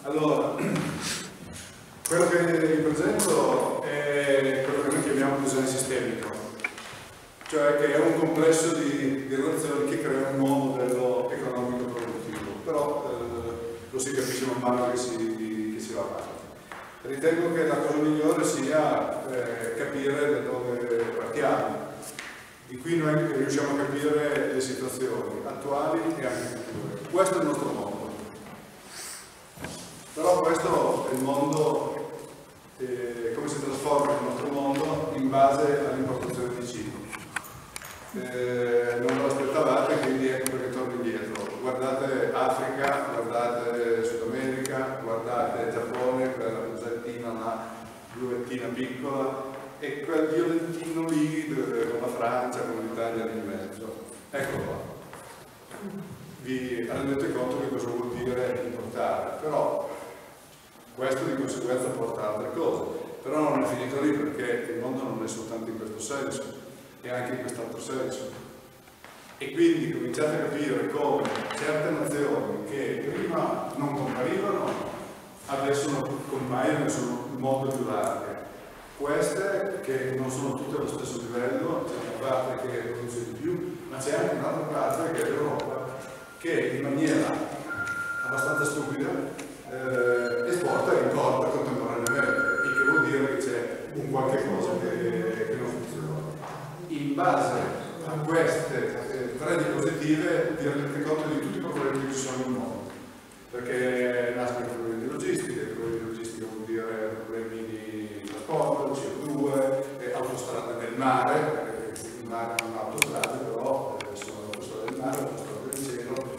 Allora, quello che vi presento è quello che noi chiamiamo design sistemico, cioè che è un complesso di relazioni che crea un nuovo modello economico produttivo, però lo si capisce man mano che si va avanti. Ritengo che la cosa migliore sia capire da dove partiamo. Di qui noi riusciamo a capire le situazioni attuali e anche future. Questo è il nostro mondo. Però questo è il mondo, come si trasforma il nostro mondo in base all'importazione di cibo. Non ve lo aspettavate, quindi ecco perché torno indietro. Guardate Africa, guardate Sud America, guardate Giappone, quella rosettina, la bluettina piccola, e quel violentino lì con la Francia, con l'Italia lì in mezzo. Ecco qua. Vi rendete conto che cosa vuol dire importare, però questo di conseguenza porta a altre cose. Però non è finito lì, perché il mondo non è soltanto in questo senso, è anche in quest'altro senso. E quindi cominciate a capire come certe nazioni che prima non comparivano adesso compaiono e sono molto più larghe. Queste che non sono tutte allo stesso livello, c'è una parte che produce di più, ma c'è anche un'altra parte che è l'Europa, che in maniera abbastanza stupida esporta e importa contemporaneamente, il che vuol dire che c'è un qualche cosa che non funziona. In base a queste tre diapositive vi rendete conto di tutti i problemi che ci sono nel mondo, perché nascono problemi di logistica. I problemi di logistica vuol dire problemi di trasporto, CO2, autostrade del mare, perché il mare non ha autostrade, però sono autostrade del mare, autostrade del cielo,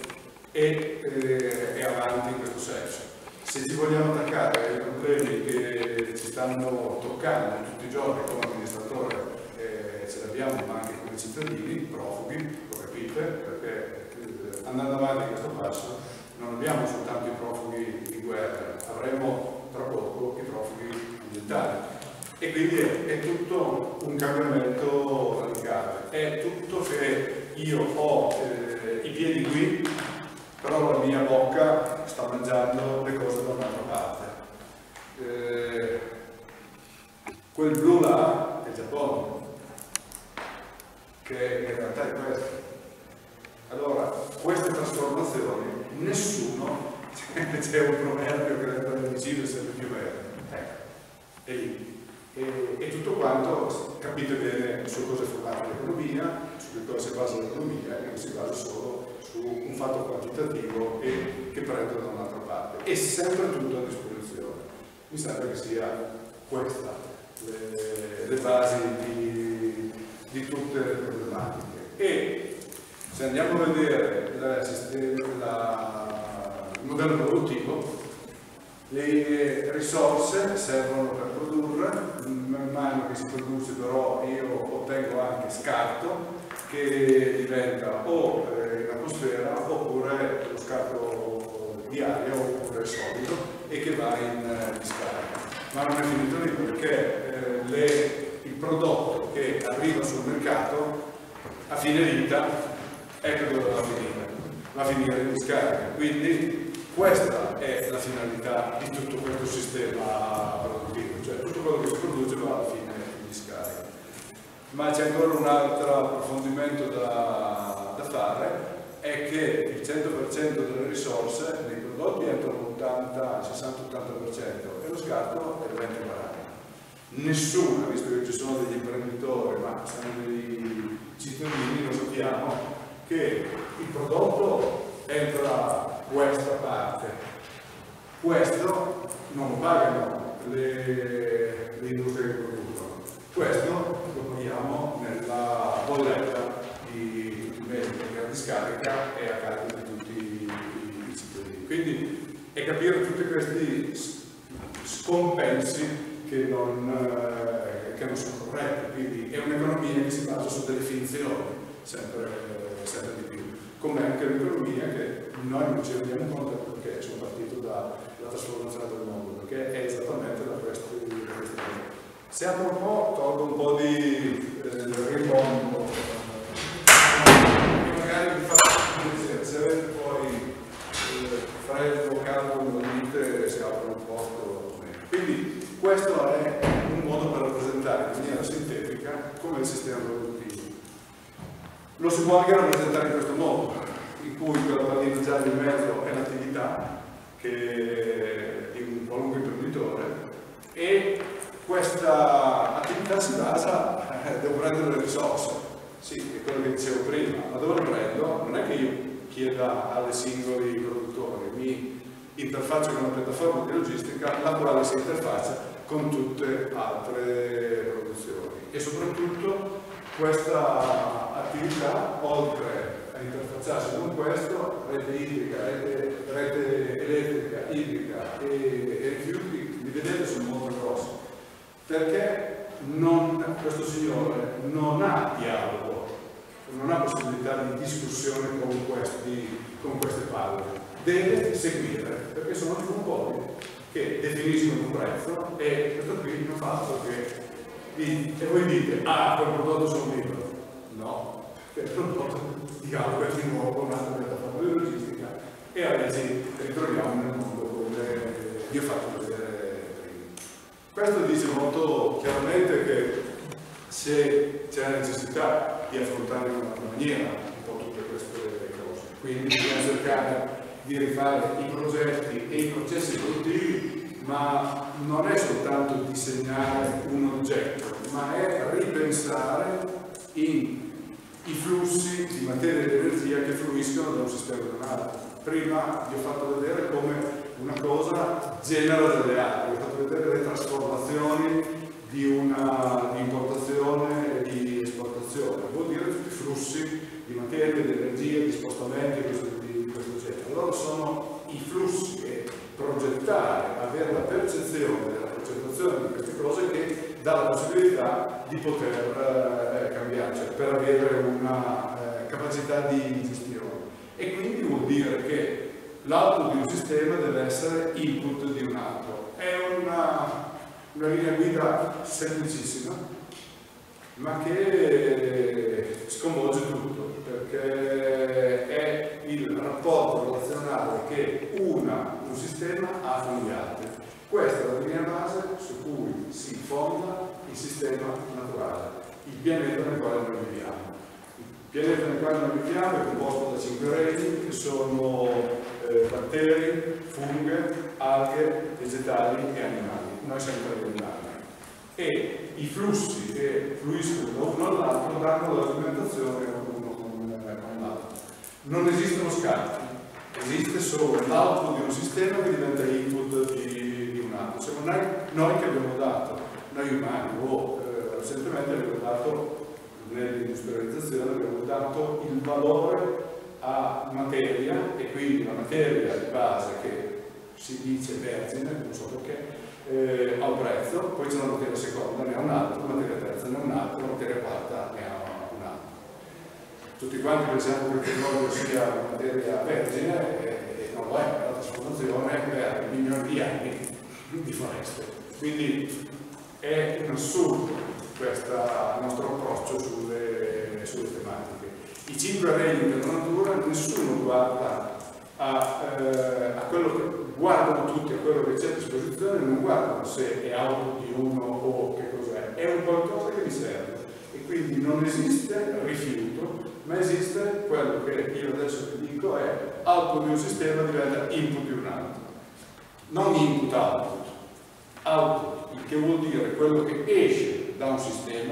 e avanti in questo senso. Se ci vogliamo attaccare ai problemi che ci stanno toccando tutti i giorni come amministratore, ce l'abbiamo, ma anche come cittadini, profughi, lo capite, perché andando avanti a questo passo non abbiamo soltanto i profughi di guerra, avremo tra poco i profughi ambientali. E quindi è tutto un cambiamento radicale, è tutto che io ho i piedi qui, però la mia bocca sta mangiando le cose da un'altra parte. Quel blu là è il Giappone, che in realtà è questo. Allora, queste trasformazioni, nessuno, c'è un proverbio che rende l'omicidio sempre più vero. È lì. E tutto quanto capite bene su cosa è fondata l'economia, su che cosa si basa l'economia, e non si basa solo su un fatto quantitativo e che prende da un'altra parte. E sempre tutto a disposizione. Mi sembra che sia questa le basi di tutte le problematiche. E se andiamo a vedere il modello produttivo, le risorse servono per produrre, man mano che si produce però io ottengo anche scarto che diventa o in atmosfera oppure lo scarto di aria oppure solido e che va in discarica. Ma non è finito lì, perché il prodotto che arriva sul mercato a fine vita, ecco dove va a finire. Va a finire in discarica. Quindi questa è la finalità di tutto questo sistema produttivo, cioè tutto quello che si produce va alla fine in discarica. Ma c'è ancora un altro approfondimento da fare, è che il 100% delle risorse dei prodotti entrano 60-80% e lo scarto è il 20-40%. Nessuno, visto che ci sono degli imprenditori, ma siamo dei cittadini, lo sappiamo, che il prodotto entra questa parte, questo non lo pagano le industrie che producono, questo lo paghiamo nella bolletta di tutti i mesi, perché la discarica è a carico di tutti i cittadini. Quindi è capire tutti questi scompensi che non sono corretti, quindi è un'economia che si basa su delle finzioni, sempre di più, come anche l'economia che noi non ci rendiamo conto perché sono partito dalla trasformazione del mondo, perché è esattamente da queste cose. Se apro un po', tolgo un po' di rimombo, magari vi faccio vedere, se avete poi freddo o caldo, me lo dite, questo è un modo per rappresentare in maniera sintetica come il sistema produttivo. Lo si può anche rappresentare in questo modo, in cui quella pallina gialla in mezzo è l'attività di un qualunque imprenditore, e questa attività si basa, devo prendere le risorse, sì, è quello che dicevo prima, ma dove le prendo? Non è che io chieda alle singoli produttori, mi interfaccio con una piattaforma di logistica la quale si interfaccia con tutte altre produzioni, e soprattutto questa attività, oltre a interfacciarsi con questo, rete idrica, rete elettrica, idrica e rifiuti, li vedete, sono molto grossi, perché questo signore non ha dialogo, non ha possibilità di discussione con queste palle, deve seguire, perché sono dei monopoli che definiscono un prezzo, e questo qui non fa altro che e voi dite, ah, quel prodotto sono libero. No, perché il prodotto dialoga di nuovo con un'altra piattaforma di logistica, e adesso ritroviamo nel mondo come vi ho fatto vedere prima. Questo dice molto chiaramente che se c'è la necessità di affrontare in un'altra maniera un po' tutte queste cose, quindi bisogna cercare di rifare i progetti e i processi produttivi, ma non è soltanto disegnare un oggetto, ma è ripensare i flussi di materia e di energia che fluiscono da un sistema ad un altro. Prima vi ho fatto vedere come una cosa genera delle altre, vi ho fatto vedere le trasformazioni di importazione e di esportazione, vuol dire tutti i flussi di materia, di energia, di spostamenti di questo genere. Allora sono i flussi e progettare, avere la percezione della progettazione di queste cose che dà la possibilità di poter cambiare, cioè per avere una capacità di gestione. E quindi vuol dire che l'output di un sistema deve essere input di un altro. È una linea guida semplicissima, ma che sconvolge tutto, perché è il rapporto relazionale che un sistema ha con gli altri. Questa è la linea base su cui si fonda il sistema naturale, il pianeta nel quale noi viviamo. Il pianeta nel quale noi viviamo è composto da 5 regni, che sono batteri, funghe, alghe, vegetali e animali. Noi siamo tra gli animali. E i flussi che fluiscono da uno all'altro danno l'alimentazione uno con l'altro. Non esistono scarti, esiste solo l'output di un sistema che diventa input di un altro. Se non è noi che abbiamo dato, noi umani, recentemente abbiamo dato, nell'industrializzazione abbiamo dato il valore a materia, e quindi la materia di base che si dice vergine, non so perché, ha un prezzo, poi c'è una materia seconda, ne ha un altro, una materia terza ne ha un altro, una materia quarta ne ha un altro. Tutti quanti pensiamo che il petrolio sia una materia vergine, e non lo è, la trasformazione per milioni di anni di foreste. Quindi è un assurdo questo nostro approccio sulle tematiche. I 5 regni della natura, nessuno guarda a quello che guardano tutti, a quello che c'è a disposizione, non guardano se è auto di uno o che cos'è, è un qualcosa che vi serve, e quindi non esiste rifiuto, ma esiste quello che io adesso vi dico è output di un sistema diventa input di un altro, non input output, il che vuol dire quello che esce da un sistema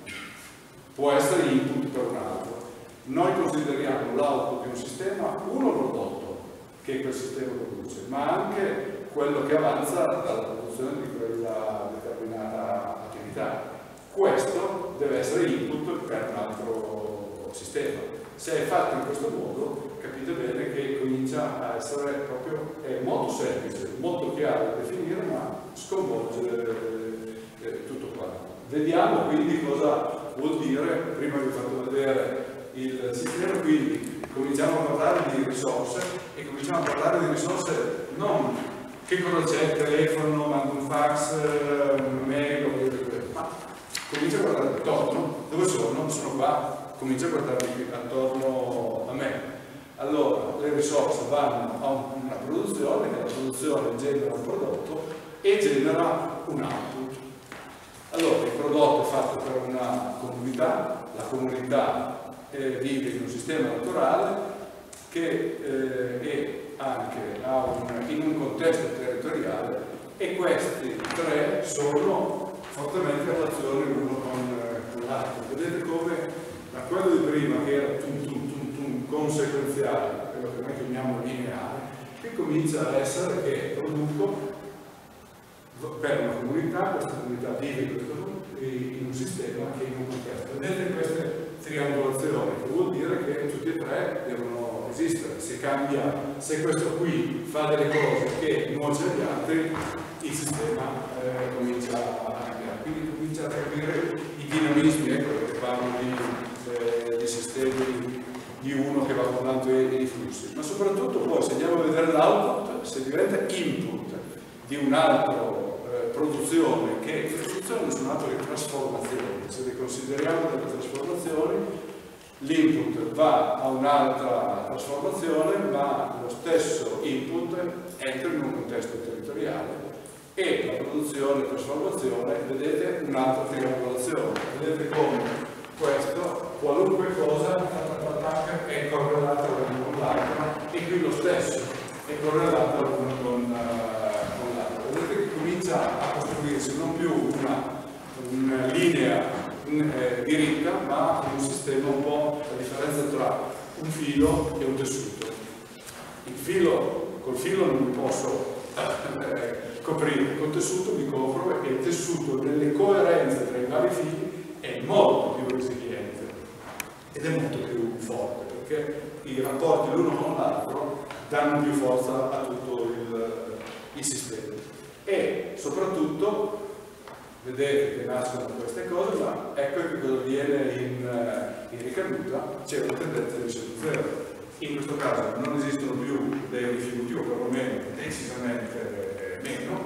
può essere input per un altro. Noi consideriamo l'output di un sistema uno prodotto che quel sistema produce, ma anche quello che avanza dalla produzione di quella determinata attività. Questo deve essere input per un altro sistema. Se è fatto in questo modo, capite bene che comincia a essere proprio, è molto semplice, molto chiaro da definire, ma sconvolge tutto quanto. Vediamo quindi cosa vuol dire. Prima vi ho fatto vedere il sistema, quindi cominciamo a parlare di risorse, e cominciamo a parlare di risorse non che cosa c'è, il telefono, mando un fax, un mail, ma comincia a guardare attorno. Dove sono? Sono qua. Comincia a guardarmi attorno a me. Allora le risorse vanno a una produzione, che la produzione genera un prodotto, e genera un output. Allora il prodotto è fatto per una comunità, la comunità vive in un sistema naturale che è anche in un contesto territoriale, e questi tre sono fortemente in relazione l'uno con l'altro. Vedete come da quello di prima, che era conseguenziale, quello che noi chiamiamo lineare, che comincia a essere che produco per una comunità, questa comunità vive in un sistema che in un contesto. Vedete queste triangolazioni, che vuol dire che tutti e tre devono esistere. Se questo qui fa delle cose che nuoce agli altri, il sistema comincia a cambiare. Quindi cominciate a capire i dinamismi, ecco perché parlo di sistemi di uno che va guardando i flussi. Ma soprattutto poi, se andiamo a vedere l'output, se diventa input di un'altra produzione, che le produzioni sono altre trasformazioni. Se le consideriamo delle trasformazioni, l'input va a un'altra trasformazione, ma lo stesso input entra in un contesto territoriale, e la produzione e trasformazione, vedete, un'altra triangolazione. Vedete come questo, qualunque cosa è correlata l'una con l'altra, e qui lo stesso è correlato l'una con l'altra. Vedete che comincia a costruirsi non più una linea diritta, ma un sistema un po' la differenza tra un filo e un tessuto. Col filo non mi posso coprire, col tessuto mi copro, e il tessuto nelle coerenze tra i vari fili è molto più resiliente ed è molto più forte, perché i rapporti l'uno con l'altro danno più forza a tutto il sistema. E soprattutto vedete che nascono queste cose, ma ecco che cosa avviene in ricaduta. C'è una tendenza di zero. In questo caso non esistono più dei rifiuti, o perlomeno decisamente meno,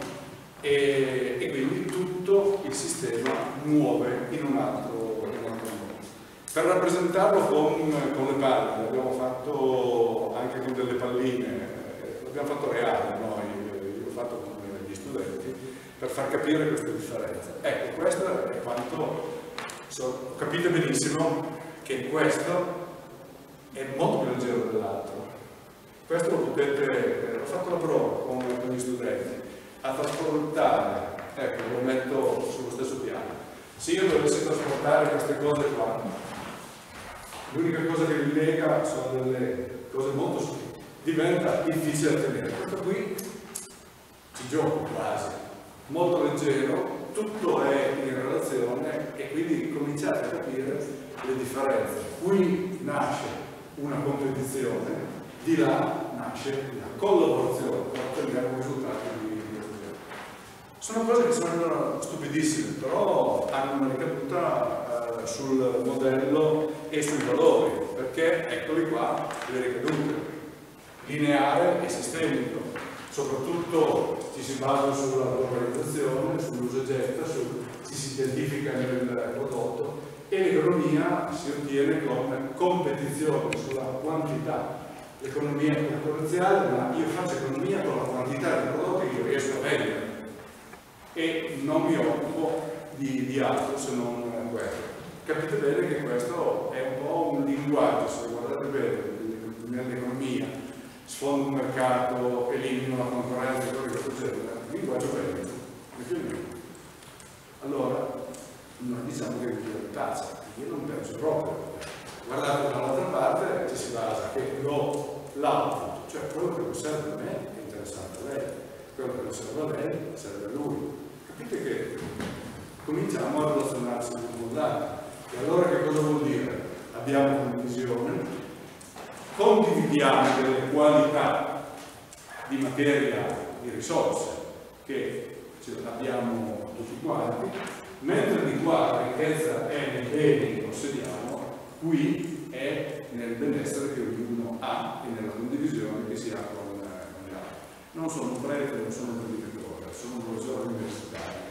e quindi tutto il sistema muove in un altro modo. Per rappresentarlo con le palle, l'abbiamo fatto anche con delle palline, l'abbiamo fatto reale noi, io l'ho fatto con gli studenti, per far capire queste differenze. Ecco, questo è quanto capite benissimo che questo è molto più leggero dell'altro. Questo lo potete, ho fatto la prova con gli studenti, a trasportare, ecco, lo metto sullo stesso piano. Se io dovessi trasportare queste cose qua, l'unica cosa che li lega sono delle cose molto sottili, diventa difficile da tenere. Questo qui ci gioco quasi, molto leggero, tutto è in relazione, e quindi cominciate a capire le differenze. Qui nasce una competizione, di là nasce una collaborazione per ottenere un risultato di questo genere. Sono cose che sembrano stupidissime, però hanno una ricaduta sul modello e sui valori, perché eccoli qua le ricadute, lineare e sistemico. Soprattutto ci si basa sulla globalizzazione, sull'uso e getta, ci si identifica nel prodotto, e l'economia si ottiene con competizione sulla quantità. L'economia è concorrenziale, ma io faccio economia con la quantità di prodotti che io riesco a vendere e non mi occupo di altro se non questo. Capite bene che questo è un po' un linguaggio, se guardate bene, nell'economia, sfondo un mercato, elimino la concorrenza e questo genere, il linguaggio bello. Allora, noi diciamo che è tazza, io non penso proprio. Guardate dall'altra parte ci si basa che l'output, cioè quello che non serve a me è interessante a lei, quello che non serve a lei serve a lui. Capite che cominciamo a relazionarsi con l'altro. E allora che cosa vuol dire? Abbiamo condivisione, condividiamo delle qualità di materia, di risorse che ce l'abbiamo tutti quanti, mentre di qua la ricchezza è nei beni che possediamo, qui è nel benessere che ognuno ha e nella condivisione che si ha con gli altri. Non sono un prete, non sono un predicatore, sono un professore universitario.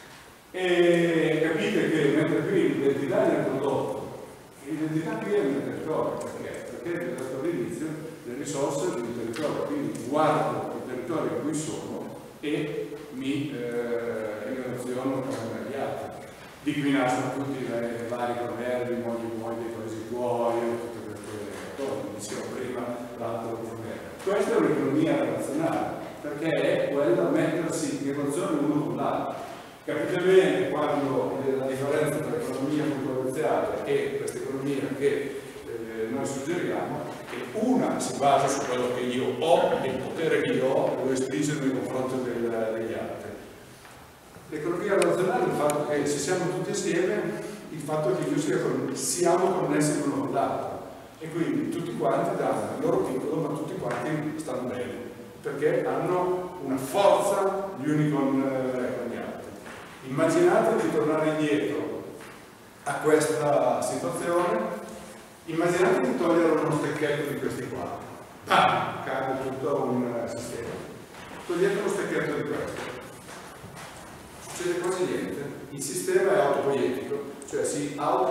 E capite che mentre qui l'identità è nel prodotto, l'identità qui è nel territorio, perché ho detto all'inizio le risorse del territorio, quindi guardo il territorio in cui sono e mi relaziono con gli altri. Di qui nascono tutti i vari proverbi, modi buoni dei paesi tuoi, tutte queste cose, come dicevo prima, l'altro proverbio. Questa è un'economia relazionale, perché è quella mettersi in relazione l'uno con l'altro. Capite bene quando la differenza tra l'economia concorrenziale e questa economia che noi suggeriamo, che una si basa su quello che io ho, il potere che io ho, lo estrinseco nei confronti degli altri. L'economia relazionale è il fatto che se siamo tutti assieme, il fatto che siamo connessi l'uno con l'altro e quindi tutti quanti danno il loro piccolo, ma tutti quanti stanno bene, perché hanno una forza gli uni con gli altri. Immaginate di tornare indietro a questa situazione, immaginate di togliere uno stecchetto di questi qua, cade tutto un sistema. Togliete uno stecchetto di questo. Succede quasi niente, il sistema è autopoietico, cioè si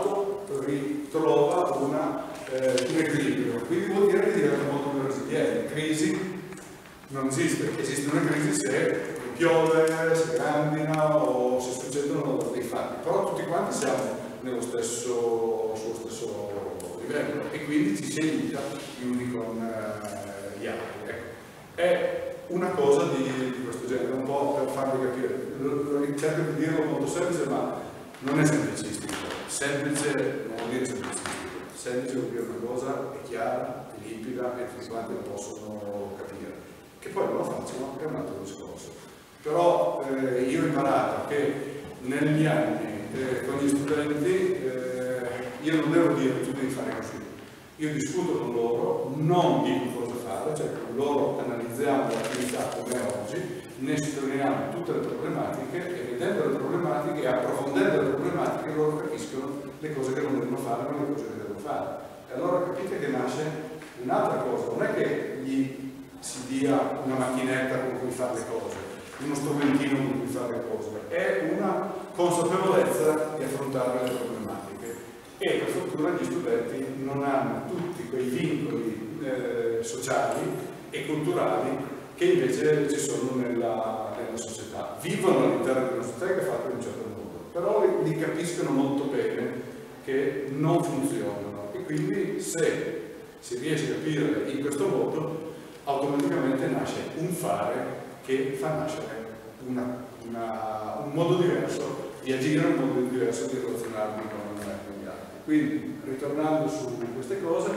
autoritrova un equilibrio, quindi vuol dire che diventa molto più resiliente. Crisi non esiste, esiste una crisi se piove, se grandina o se succedono dei fatti, però tutti quanti siamo sullo stesso livello e quindi ci si aiuta gli uni con gli altri. Ecco. È una cosa di questo genere, un po' per farvi capire, cerco di dirlo molto semplice, ma non è semplicistico. Semplice non vuol dire semplicistico, semplice vuol dire una cosa, è chiara, è limpida e tutti quanti la possono capire. Che poi non lo facciano è un altro discorso. Però io ho imparato che negli anni con gli studenti io non devo dire tu devi fare così. Io discuto con loro, non dico cosa fare, cioè con loro analizziamo l'attività come è oggi, ne sottolineiamo tutte le problematiche e vedendo le problematiche e approfondendo le problematiche loro capiscono le cose che non devono fare, ma le cose che devono fare. E allora capite che nasce un'altra cosa, non è che gli si dia una macchinetta con cui fare le cose, uno strumentino con cui fare le cose, è una consapevolezza di affrontare le problematiche. E per fortuna gli studenti non hanno tutti quei vincoli sociali e culturali che invece ci sono nella società. Vivono all'interno di una società che è fatta in un certo modo, però li capiscono molto bene che non funzionano e quindi se si riesce a capire in questo modo automaticamente nasce un fare che fa nascere un modo diverso di agire, un modo diverso di relazionarmi con gli altri. Quindi, ritornando su queste cose,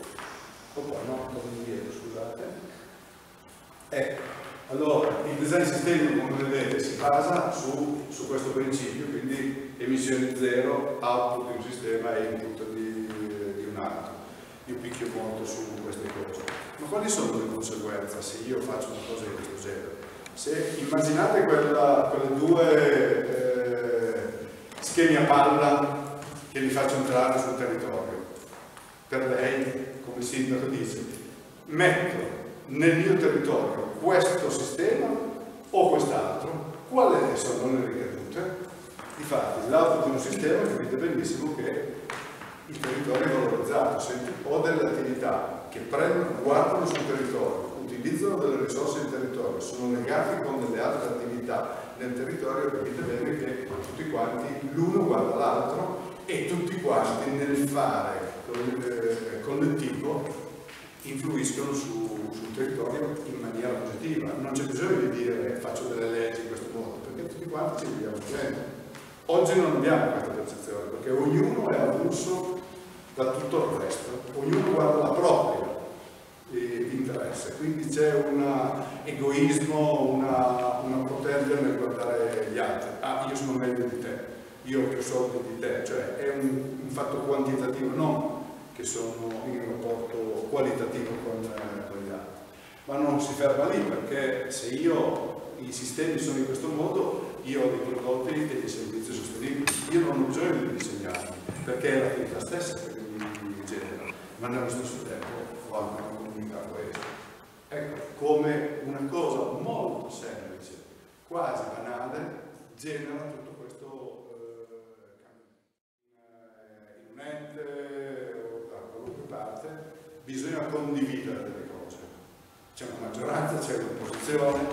scusate. Ecco, allora, il design sistemico, come vedete, si basa su questo principio, quindi emissioni zero, output di un sistema e input di un altro. Io picchio molto su queste cose. Ma quali sono le conseguenze se io faccio una cosa di questo genere? Se immaginate quelle due schemi a palla che li faccio entrare sul territorio. Per lei, come sindaco, dice: metto nel mio territorio questo sistema o quest'altro, quali sono le ricadute? Infatti, l'altro di un sistema capite benissimo che il territorio è valorizzato, ho delle attività che guardano sul territorio, utilizzano delle risorse del territorio, sono legati con delle altre attività nel territorio, capite bene che tutti quanti, l'uno guarda l'altro e tutti quanti nel fare collettivo influiscono sul territorio in maniera positiva. Non c'è bisogno di dire faccio delle leggi in questo modo, perché tutti quanti ci viviamo bene. Oggi non abbiamo questa percezione, perché ognuno è avulso da tutto il resto, ognuno guarda la propria interesse, quindi c'è un egoismo, una potenza nel guardare gli altri. Io sono meglio di te, io ho più soldi di te, cioè è un fatto quantitativo, non che sono in rapporto qualitativo con gli altri. Ma non si ferma lì, perché se i sistemi sono in questo modo, io ho dei prodotti e dei servizi sostenibili, io non ho bisogno di disegnarli, perché è l'attività stessa che mi genera, ma nello stesso tempo ho anche una comunità coesa. Ecco, come una cosa molto semplice, quasi banale, genera tutto questo in un ente o da qualunque parte, bisogna condividere delle cose. C'è una maggioranza, c'è un'opposizione,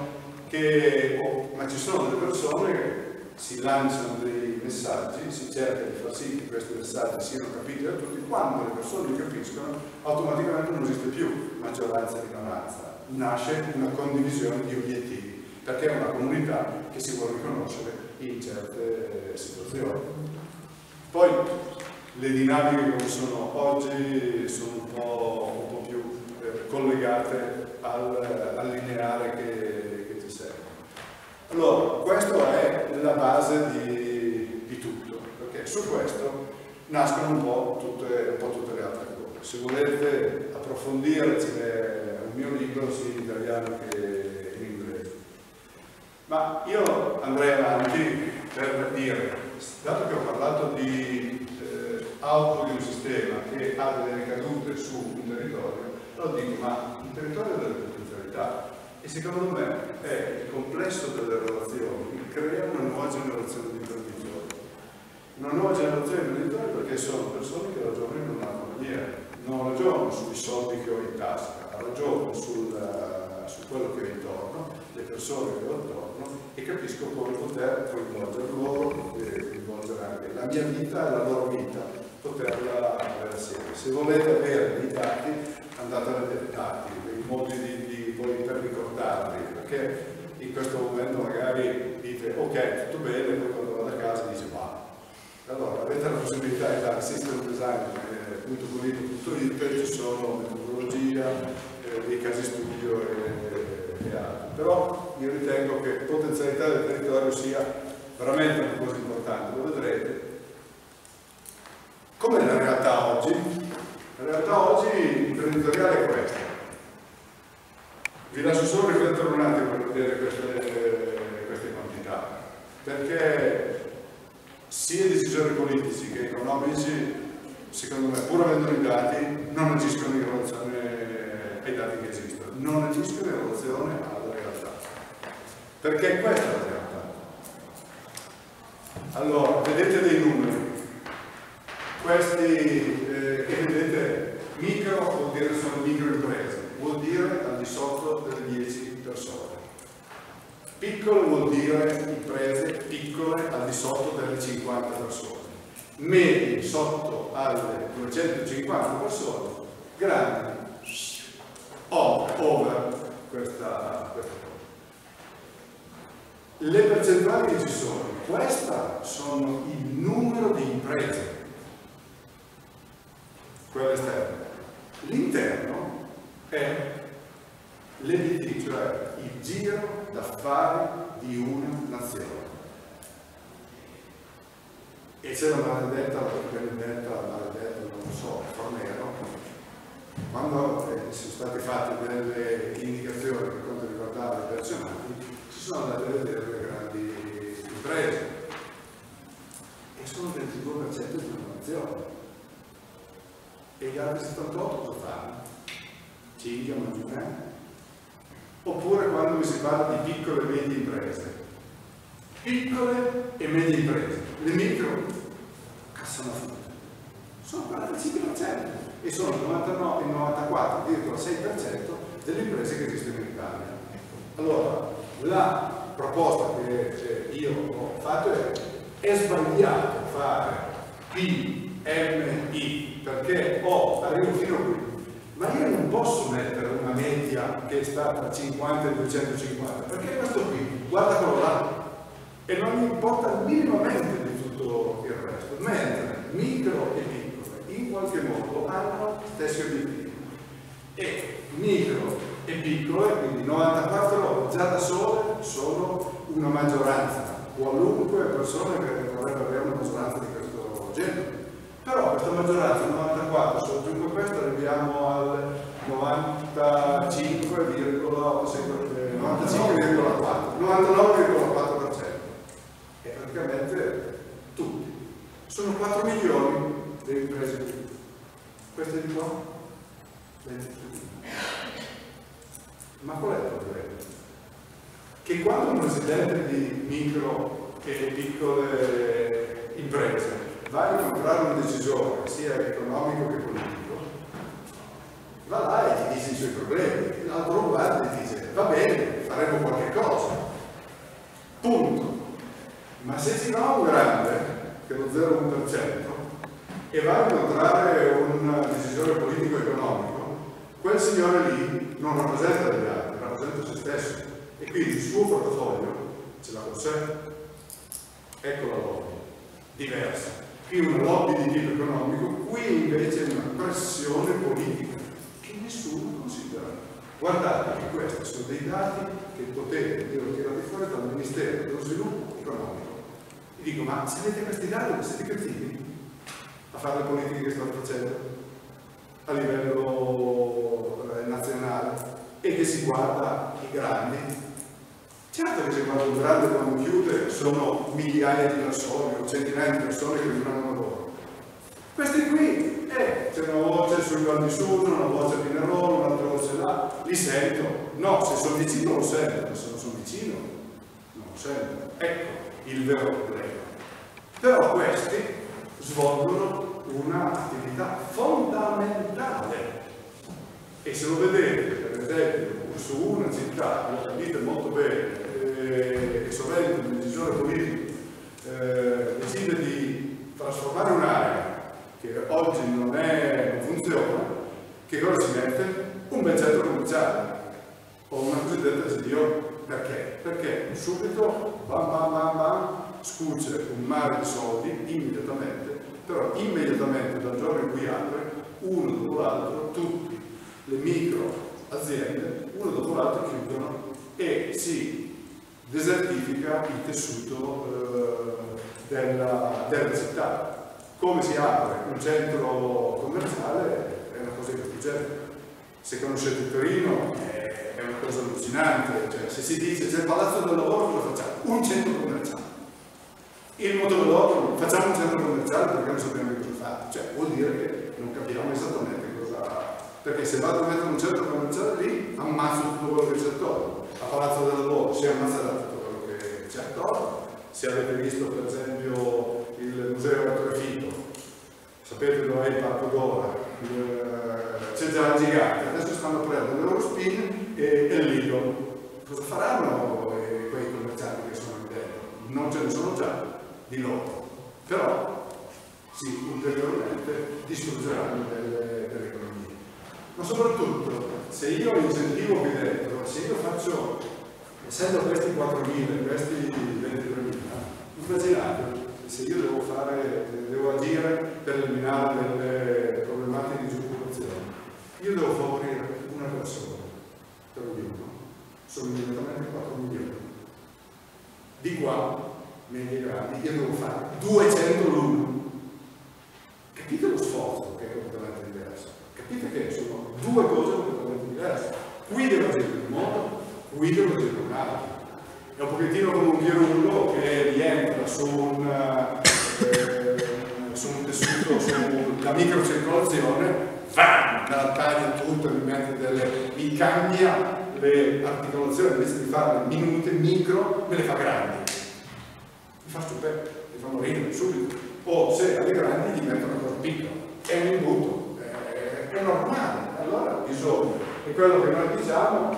ma ci sono delle persone che si lanciano dei messaggi, si cerca di far sì che questi messaggi siano capiti da tutti. Quando le persone li capiscono, automaticamente non esiste più maggioranza e minoranza, nasce una condivisione di obiettivi, perché è una comunità che si vuole riconoscere in certe situazioni. Poi le dinamiche come sono oggi sono un po' più collegate al lineare che ci serve. Allora, questa è la base di tutto, perché su questo nascono un po' tutte le altre cose. Se volete approfondire, c'è un mio libro sia in italiano che in inglese. Ma io andrei avanti per dire, dato che ho parlato di output di un sistema che ha delle ricadute su un territorio, allora dico, ma un territorio ha delle potenzialità. E secondo me è il complesso delle relazioni che crea una nuova generazione di imprenditori. Una nuova generazione di imprenditori perché sono persone che ragionano in un'altra maniera, non ragionano sui soldi che ho in tasca, ragionano su quello che ho intorno, le persone che ho intorno e capisco come poter coinvolgere loro e coinvolgere anche la mia vita e la loro vita, poterla avere assieme. Se volete avere dei dati, andate a vedere dati, dei modi poi per ricordarli, perché in questo momento magari dite ok, tutto bene, poi quando vado a casa dice ma allora avete la possibilità di dare systemdesign.it, ci sono metodologia, dei casi studio e altro, però io ritengo che potenzialità del territorio sia veramente una cosa importante, lo vedrete. Com'è la realtà oggi? La realtà oggi imprenditoriale è questa. Vi lascio solo riflettere un attimo per vedere queste quantità, perché sia i decisori politici che economici, secondo me, pur avendo i dati, non agiscono in relazione ai dati che esistono, non agiscono in relazione alla realtà. Perché questa è la realtà. Allora, vedete dei numeri. Questi che vedete, micro vuol dire sono microimprese, vuol dire al di sotto delle 10 persone. Piccolo vuol dire imprese piccole al di sotto delle 50 persone. Medie sotto alle 250 persone, grandi over questa cosa. Le percentuali che ci sono, questa sono il numero di imprese, quella esterna. L'interno è l'EBIT, cioè il giro d'affari di una nazione. E c'è la maledetta, non so, Fornero, quando sono state fatte delle indicazioni per quanto riguardava i pensionati, ci sono andate a vedere le grandi imprese e sono il 22% di una nazione. E gli altri 78 cosa fanno? Cinghia, Mangiunè? Oppure quando si parla di piccole e medie imprese. Piccole e medie imprese. Le micro cassano a frutta. Sono il 45% e sono il 94,6% delle imprese che esistono in Italia. Allora, la proposta che io ho fatto è sbagliato fare PMI perché arrivo fino a qui. Ma io non posso mettere una media che sta tra 50 e 250, perché questo qui, guarda quello là, e non mi importa minimamente di tutto il resto, mentre micro e piccole in qualche modo hanno stessi obiettivi. E micro e piccole, quindi 94 già da sole, sono una maggioranza, qualunque persona che vorrebbe avere una maggioranza di questo genere. Però questa maggioranza 94, se aggiungo questo arriviamo al 99,4%. E praticamente tutti. Sono 4 milioni le imprese qui. Queste di qua? Ma qual è il problema? Che quando un presidente di micro e piccole imprese va a incontrare un decisore, sia economico che politico, va là e ti dice suoi problemi, l'altro guarda e dice va bene, faremo qualche cosa, punto. Ma se si va a un grande, che è lo 0,1%, e va a incontrare un decisore politico-economico, quel signore lì non rappresenta gli altri, rappresenta se stesso, e quindi il suo portafoglio ce l'ha con sé. Ecco la lobby, diversa. Qui una lobby di tipo economico, qui invece è una pressione politica che nessuno considera. Guardate che questi sono dei dati che potete tirare fuori dal Ministero dello Sviluppo Economico. Vi dico, ma se avete questi dati, siete cretini a fare le politiche che state facendo a livello nazionale e che si guarda i grandi? Certo che se guarda un grande quando chiude sono migliaia di persone o centinaia di persone che vivono lavoro. Questi qui, c'è una voce sul Val di Susa, una voce a Pinerolo, un'altra voce là, li sento. No, se sono vicino lo sento, se non sono vicino non lo sento. Ecco il vero problema. Però questi svolgono un'attività fondamentale e se lo vedete, per esempio, su una città, lo capite molto bene, e sovente un decisore politico decide di trasformare un'area che oggi non funziona, che cosa si mette? Un bel centro commerciale o una cosiddetta GDO. Perché? Perché subito bam bam bam bam scuce un mare di soldi immediatamente, però immediatamente dal giorno in cui apre, uno dopo l'altro, tutte le micro aziende, uno dopo l'altro chiudono e si desertifica il tessuto della città. Come si apre un centro commerciale è una cosa che succede. Se conoscete Torino è una cosa allucinante, cioè, se si dice c'è il Palazzo del Lavoro cosa facciamo? Un centro commerciale. Il Motovelodromo, facciamo un centro commerciale perché non sappiamo che cosa fare, cioè vuol dire che non capiamo esattamente cosa, perché se vado a mettere un centro commerciale lì ammazzo tutto quello che c'è attorno. A Palazzo del Lavoro si ammazza tutto quello che c'è attorno. Se avete visto per esempio il museo Artrefito, sapete dove è il Parco d'Ora, c'è già il gigante, adesso stanno prendendo l'Eurospin e il Lido. Cosa faranno quei commercianti che sono lì dentro? Non ce ne sono già di loro, però sì, ulteriormente distruggeranno delle economie. Ma soprattutto, se io incentivo qui dentro, se io faccio, essendo questi 4.000, questi 23.000, immaginate se io devo agire per eliminare delle problematiche di disoccupazione, io devo favorire una persona per ognuno, sono immediatamente 4 milioni. Di qua, medie grandi, io devo fare 200 l'uno. Capite lo sforzo che è completamente diverso? Capite che sono due cose completamente diverse. Qui devo agire in un modo, qui devo agire in un altro. È un pochettino come un pirullo che rientra su un tessuto, sulla microcircolazione, me la taglia tutto, mi cambia le articolazioni, invece di farle minute, micro, me le fa grandi. Mi fa stupendo, mi fa morire subito. O se alle grandi gli mettono una cosa piccola, è un imbuto, è normale. Allora bisogna, è quello che noi diciamo,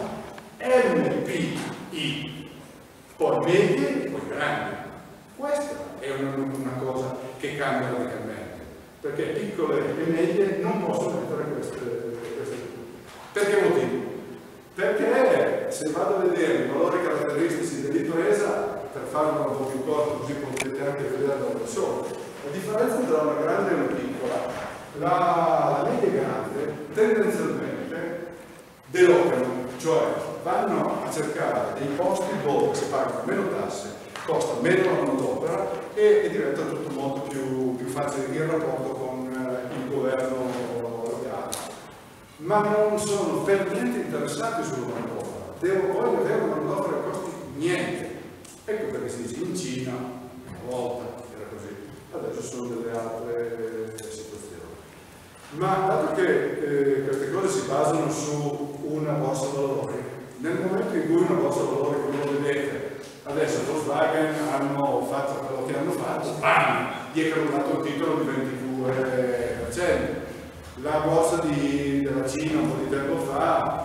MPI. Poi medie e poi grandi. Questa è una cosa che cambia radicalmente, perché piccole e medie non possono mettere queste. Perché motivo? Perché se vado a vedere i valori caratteristici dell'impresa, per farlo un po' più corto, così potete anche vedere da persona, la differenza tra una grande e una piccola, la media grande tendenzialmente delocano, cioè vanno a cercare dei posti dove si pagano meno tasse, costa meno la manodopera e diventa tutto molto più facile il rapporto con il governo locale. Ma non sono per niente interessati sulla manodopera, voglio avere una manodopera che costi niente. Ecco perché si dice in Cina, una volta era così, adesso sono delle altre situazioni. Ma dato che queste cose si basano su una borsa valori, nel momento in cui una borsa valori, come lo vedete, adesso Volkswagen hanno fatto quello che hanno fatto, bam, gli è crollato il titolo di 22%. La borsa della Cina un po' di tempo fa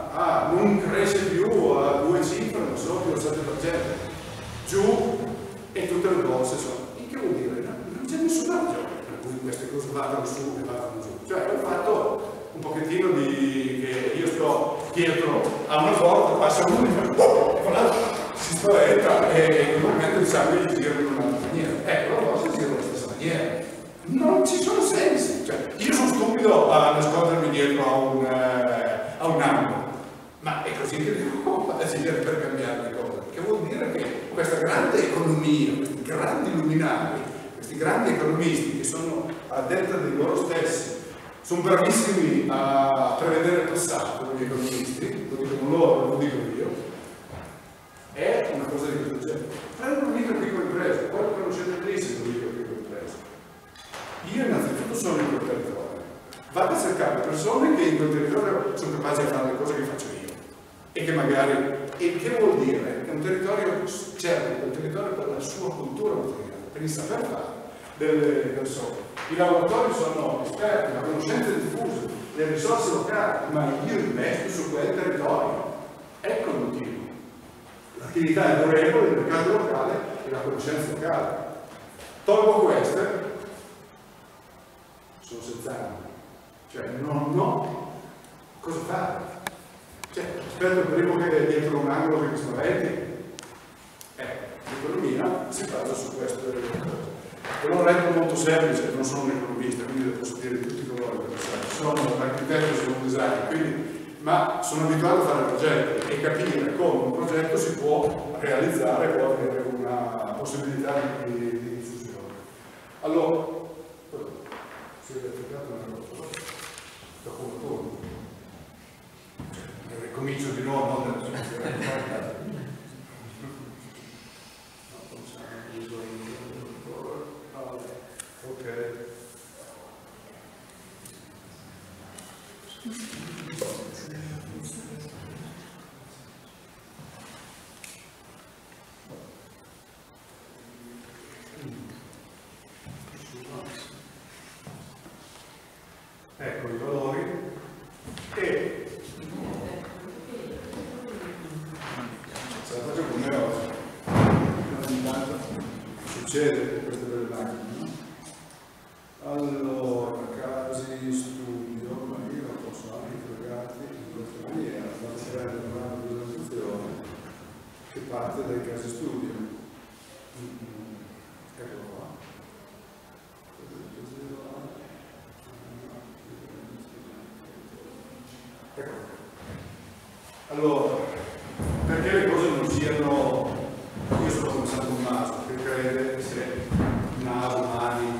non cresce più a 2 cifre, non so, più al 7%, giù, e tutte le borse sono. E che vuol dire? Non c'è nessuna ragione per cui queste cose vadano su e vadano giù. Cioè è un fatto un pochettino di che io sto dietro a una porta, passa uno e si spaventa e normalmente il sangue gli gira in un'altra maniera. La borsa gira alla stessa maniera. Non ci sono sensi. Cioè, io sono stupido a nascondermi dietro a un angolo, ma è così che devo agire per cambiare le cose. Che vuol dire che questa grande economia, questi grandi luminari, questi grandi economisti che sono a detta di loro stessi, sono bravissimi a prevedere il passato, gli economisti, lo dicono loro, lo dico io, è una cosa di questo genere. Prendo una micro piccola impresa, poi lo conoscete benissimo, micro piccola impresa. Io innanzitutto sono in quel territorio, vado a cercare persone che in quel territorio sono capaci di fare le cose che faccio io e che magari, e che vuol dire? Che un territorio certo, quel territorio per la sua cultura materiale, per il saper fare delle persone. I lavoratori sono esperti, la conoscenza è diffusa, le risorse locali, ma io investo su quel territorio. Ecco il motivo. L'attività è durevole, il mercato locale e la conoscenza locale. Tolgo queste, sono senza anni. Cioè non ho cosa fare. Cioè, aspetto il primo che è dietro un angolo che mi spaventi. L'economia si basa su queste cose. È un retto molto semplice, non sono un economista, quindi le posso dire di tutti i colori, sono un architetto, sono un designer, quindi, ma sono abituato a fare progetti e capire come un progetto si può realizzare e può avere una possibilità di diffusione. Allora, si è verificato una cosa, dopo un turno. Ricomincio di nuovo, non ok. Ecco i valori e se la faccio come oggi, ogni tanto succede queste belle macchine. Allora, casi, studio, ma io posso anche fregarti in questa maniera, faccio prendere una presentazione che parte dai casi studio. Eccolo qua. Ecco. Allora, perché le cose non siano, io sono come San Tommaso, che crede se naso, mani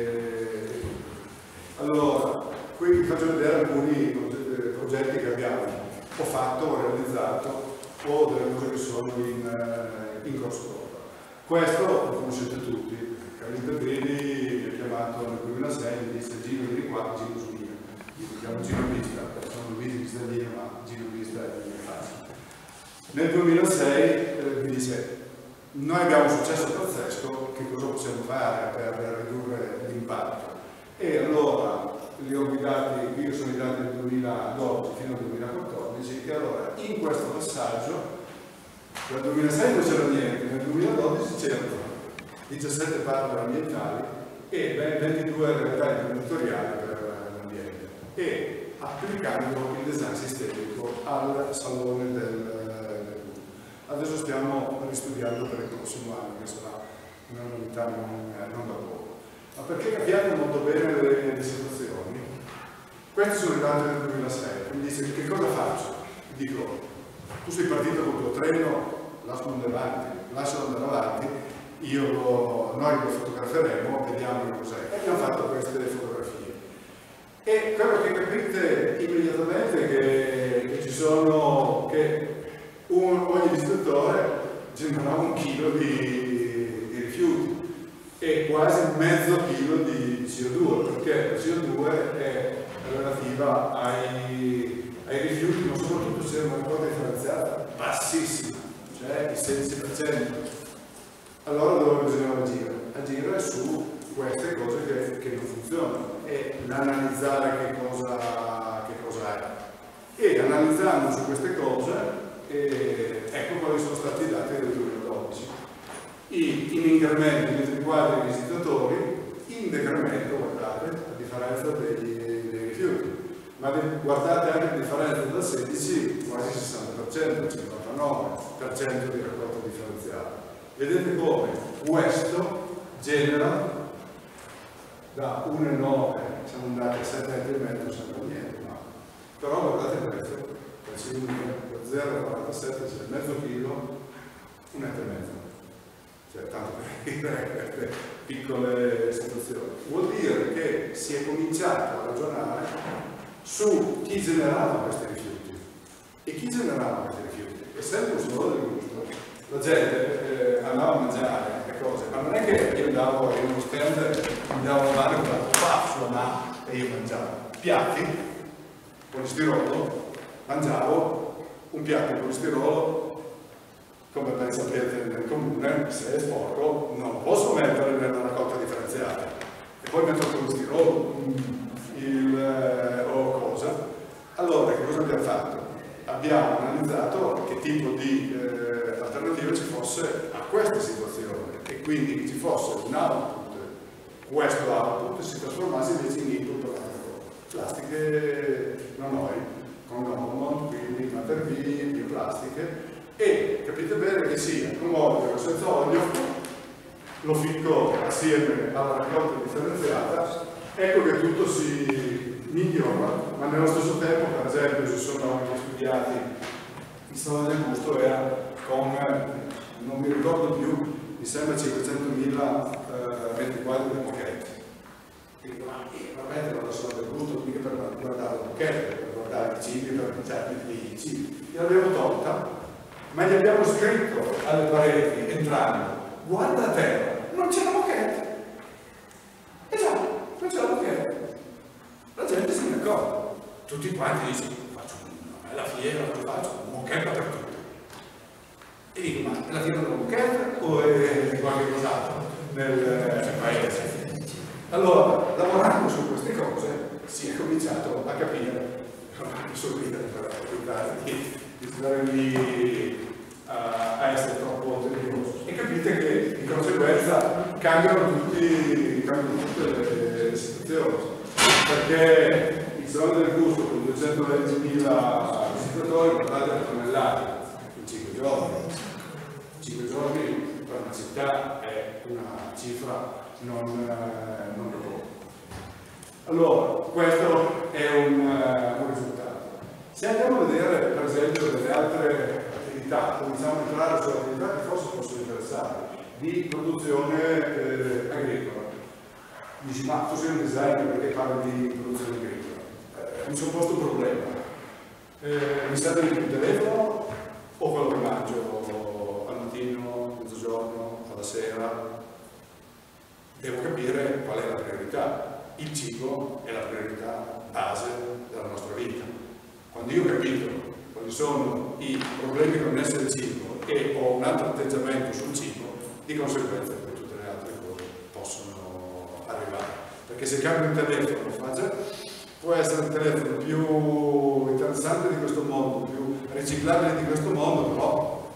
allora, qui vi faccio vedere alcuni progetti che abbiamo o fatto o realizzato o delle cose che sono in corso d'opera. Questo lo conoscete tutti, Carlito Brini mi ha chiamato nel 2006 e mi disse Gino vieni qua, Gino su mio. Io mi chiamo Gino Vista, sono Luigi Vistadino, ma Gino Vista è il mio facile. Nel 2006 mi dice noi abbiamo un successo pazzesco, che cosa possiamo fare per ridurre l'impatto? E allora li ho guidati, qui sono i dati del 2012 fino al 2014, e allora in questo passaggio dal 2006 non c'era niente, nel 2012 c'erano 17 partner ambientali e 22 realtà imprenditoriali per l'ambiente e applicando il design sistemico al salone del adesso stiamo ristudiando per il prossimo anno, che sarà una novità non da poco. Ma perché capiate molto bene le situazioni? Questi sono i dati del 2006, quindi dice che cosa faccio? Dico, tu sei partito col tuo treno, lascialo andare avanti, noi lo fotograferemo, vediamo cos'è. E abbiamo fatto queste fotografie. E quello che capite immediatamente che ci sono, che ogni distruttore genera 1 chilo di rifiuti e quasi mezzo chilo di CO2, perché la CO2 è relativa ai rifiuti, ma soprattutto se è una raccolta differenziata bassissima, cioè il 16%. Allora dove bisogna agire? Agire su queste cose che non funzionano e l'analizzare che cosa è. E analizzando su queste cose, ecco quali sono stati i dati del 2012. In incremento di metri quadri di visitatori, in decremento, guardate, a differenza dei rifiuti. Ma guardate anche la differenza dal 16, quasi 60%, 59% di raccolta differenziata. Vedete come questo genera da 1,9, siamo andati a 7,5 metri, sembra niente, ma però guardate il prezzo, da 0,47, cioè mezzo chilo, 1,5 metri. Cioè, tanto per dire queste piccole situazioni. Vuol dire che si è cominciato a ragionare su chi generava questi rifiuti. E chi generava questi rifiuti? Essendo un solo del gusto, la gente andava a mangiare le cose, ma non è che io andavo in uno stand, mi davo la mano e facevo sulla mano e io mangiavo. Piatti, polistirolo, mangiavo un piatto di polistirolo. Come ben sapete nel comune, se è sporco non lo posso mettere nella raccolta differenziata e poi metto il polistirolo o cosa. Allora che cosa abbiamo fatto? Abbiamo analizzato che tipo di alternativa ci fosse a questa situazione e quindi che ci fosse un output, questo output si trasformasse invece in input per altre cose. Plastiche non con Normond, quindi materie bioplastiche. E capite bene che sia con olio o senza olio, lo ficco assieme alla raccolta differenziata, ecco che tutto si migliora, ma nello stesso tempo, per esempio, si sono anche studiati il salone del gusto era con, non mi ricordo più, mi sembra 500.000 metri quadri di moquette. Quindi, veramente non so del gusto, mica per guardare le moquette, per guardare i cibi, per mangiare i cibi. L'abbiamo tolta. Ma gli abbiamo scritto alle pareti, entrando, guarda a terra, non c'è la moquette. Esatto, non c'è la moquette. La gente se ne accorge. Tutti quanti dicono, faccio una bella fiera, faccio una moquette per tutti. E dico, ma è la fiera della moquette o è qualche cos'altro nel paese? Allora, lavorando su queste cose, si è cominciato a capire, sorridere per evitare di stare lì a essere troppo tedioso e capite che di conseguenza cambiano tutte le situazioni, perché il salone del gusto con 220.000 visitatori guardate le tonnellate in 5 giorni. 5 giorni per una città è una cifra non poca. Allora, questo è un risultato. Se andiamo a vedere per esempio delle altre attività, cominciamo a entrare su attività che forse possono interessare, di produzione agricola. Dici, ma tu sei un designer perché parli di produzione agricola? Mi sono posto un problema. Mi serve di più il telefono o quello che mangio al mattino, mezzogiorno, alla sera? Devo capire qual è la priorità. Il cibo è la priorità base della nostra vita. Quando io ho capito quali sono i problemi connessi al cibo e ho un altro atteggiamento sul cibo, di conseguenza poi tutte le altre cose possono arrivare. Perché se cambio il telefono, può essere il telefono più interessante di questo mondo, più riciclabile di questo mondo, però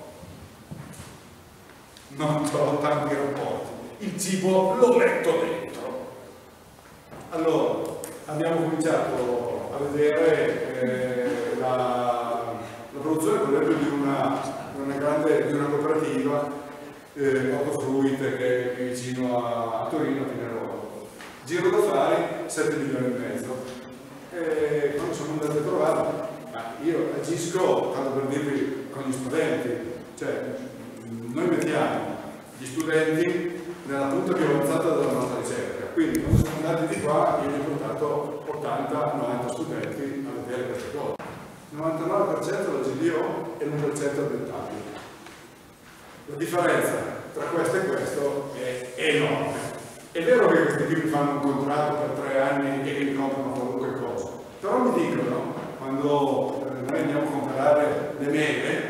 non ho tanti rapporti. Il cibo lo metto dentro. Allora, abbiamo cominciato a vedere la produzione per esempio di una cooperativa ortofruit che è vicino a Torino, a Pinerolo. Giro d'affari 7,5 milioni. E quando sono andato a trovare, ma io agisco, tanto per dirvi, con gli studenti, cioè noi mettiamo gli studenti nella punta più avanzata della nostra ricerca, quindi quando siamo andati di qua io mi ho portato 80-90 studenti a vedere queste cose. Il 99% la GDO e l'1% ambientabile. La differenza tra questo e questo è enorme. È vero che questi qui mi fanno un contratto per 3 anni e che mi comprano qualunque cosa, però mi dicono, quando noi andiamo a comprare le mele,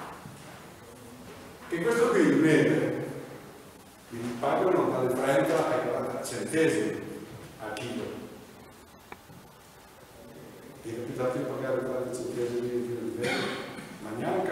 che questo qui, il mele, mi pagano dalle 30 ai 40 centesimi al chilo. capitato di pagare qualche centesimi di livello, ma neanche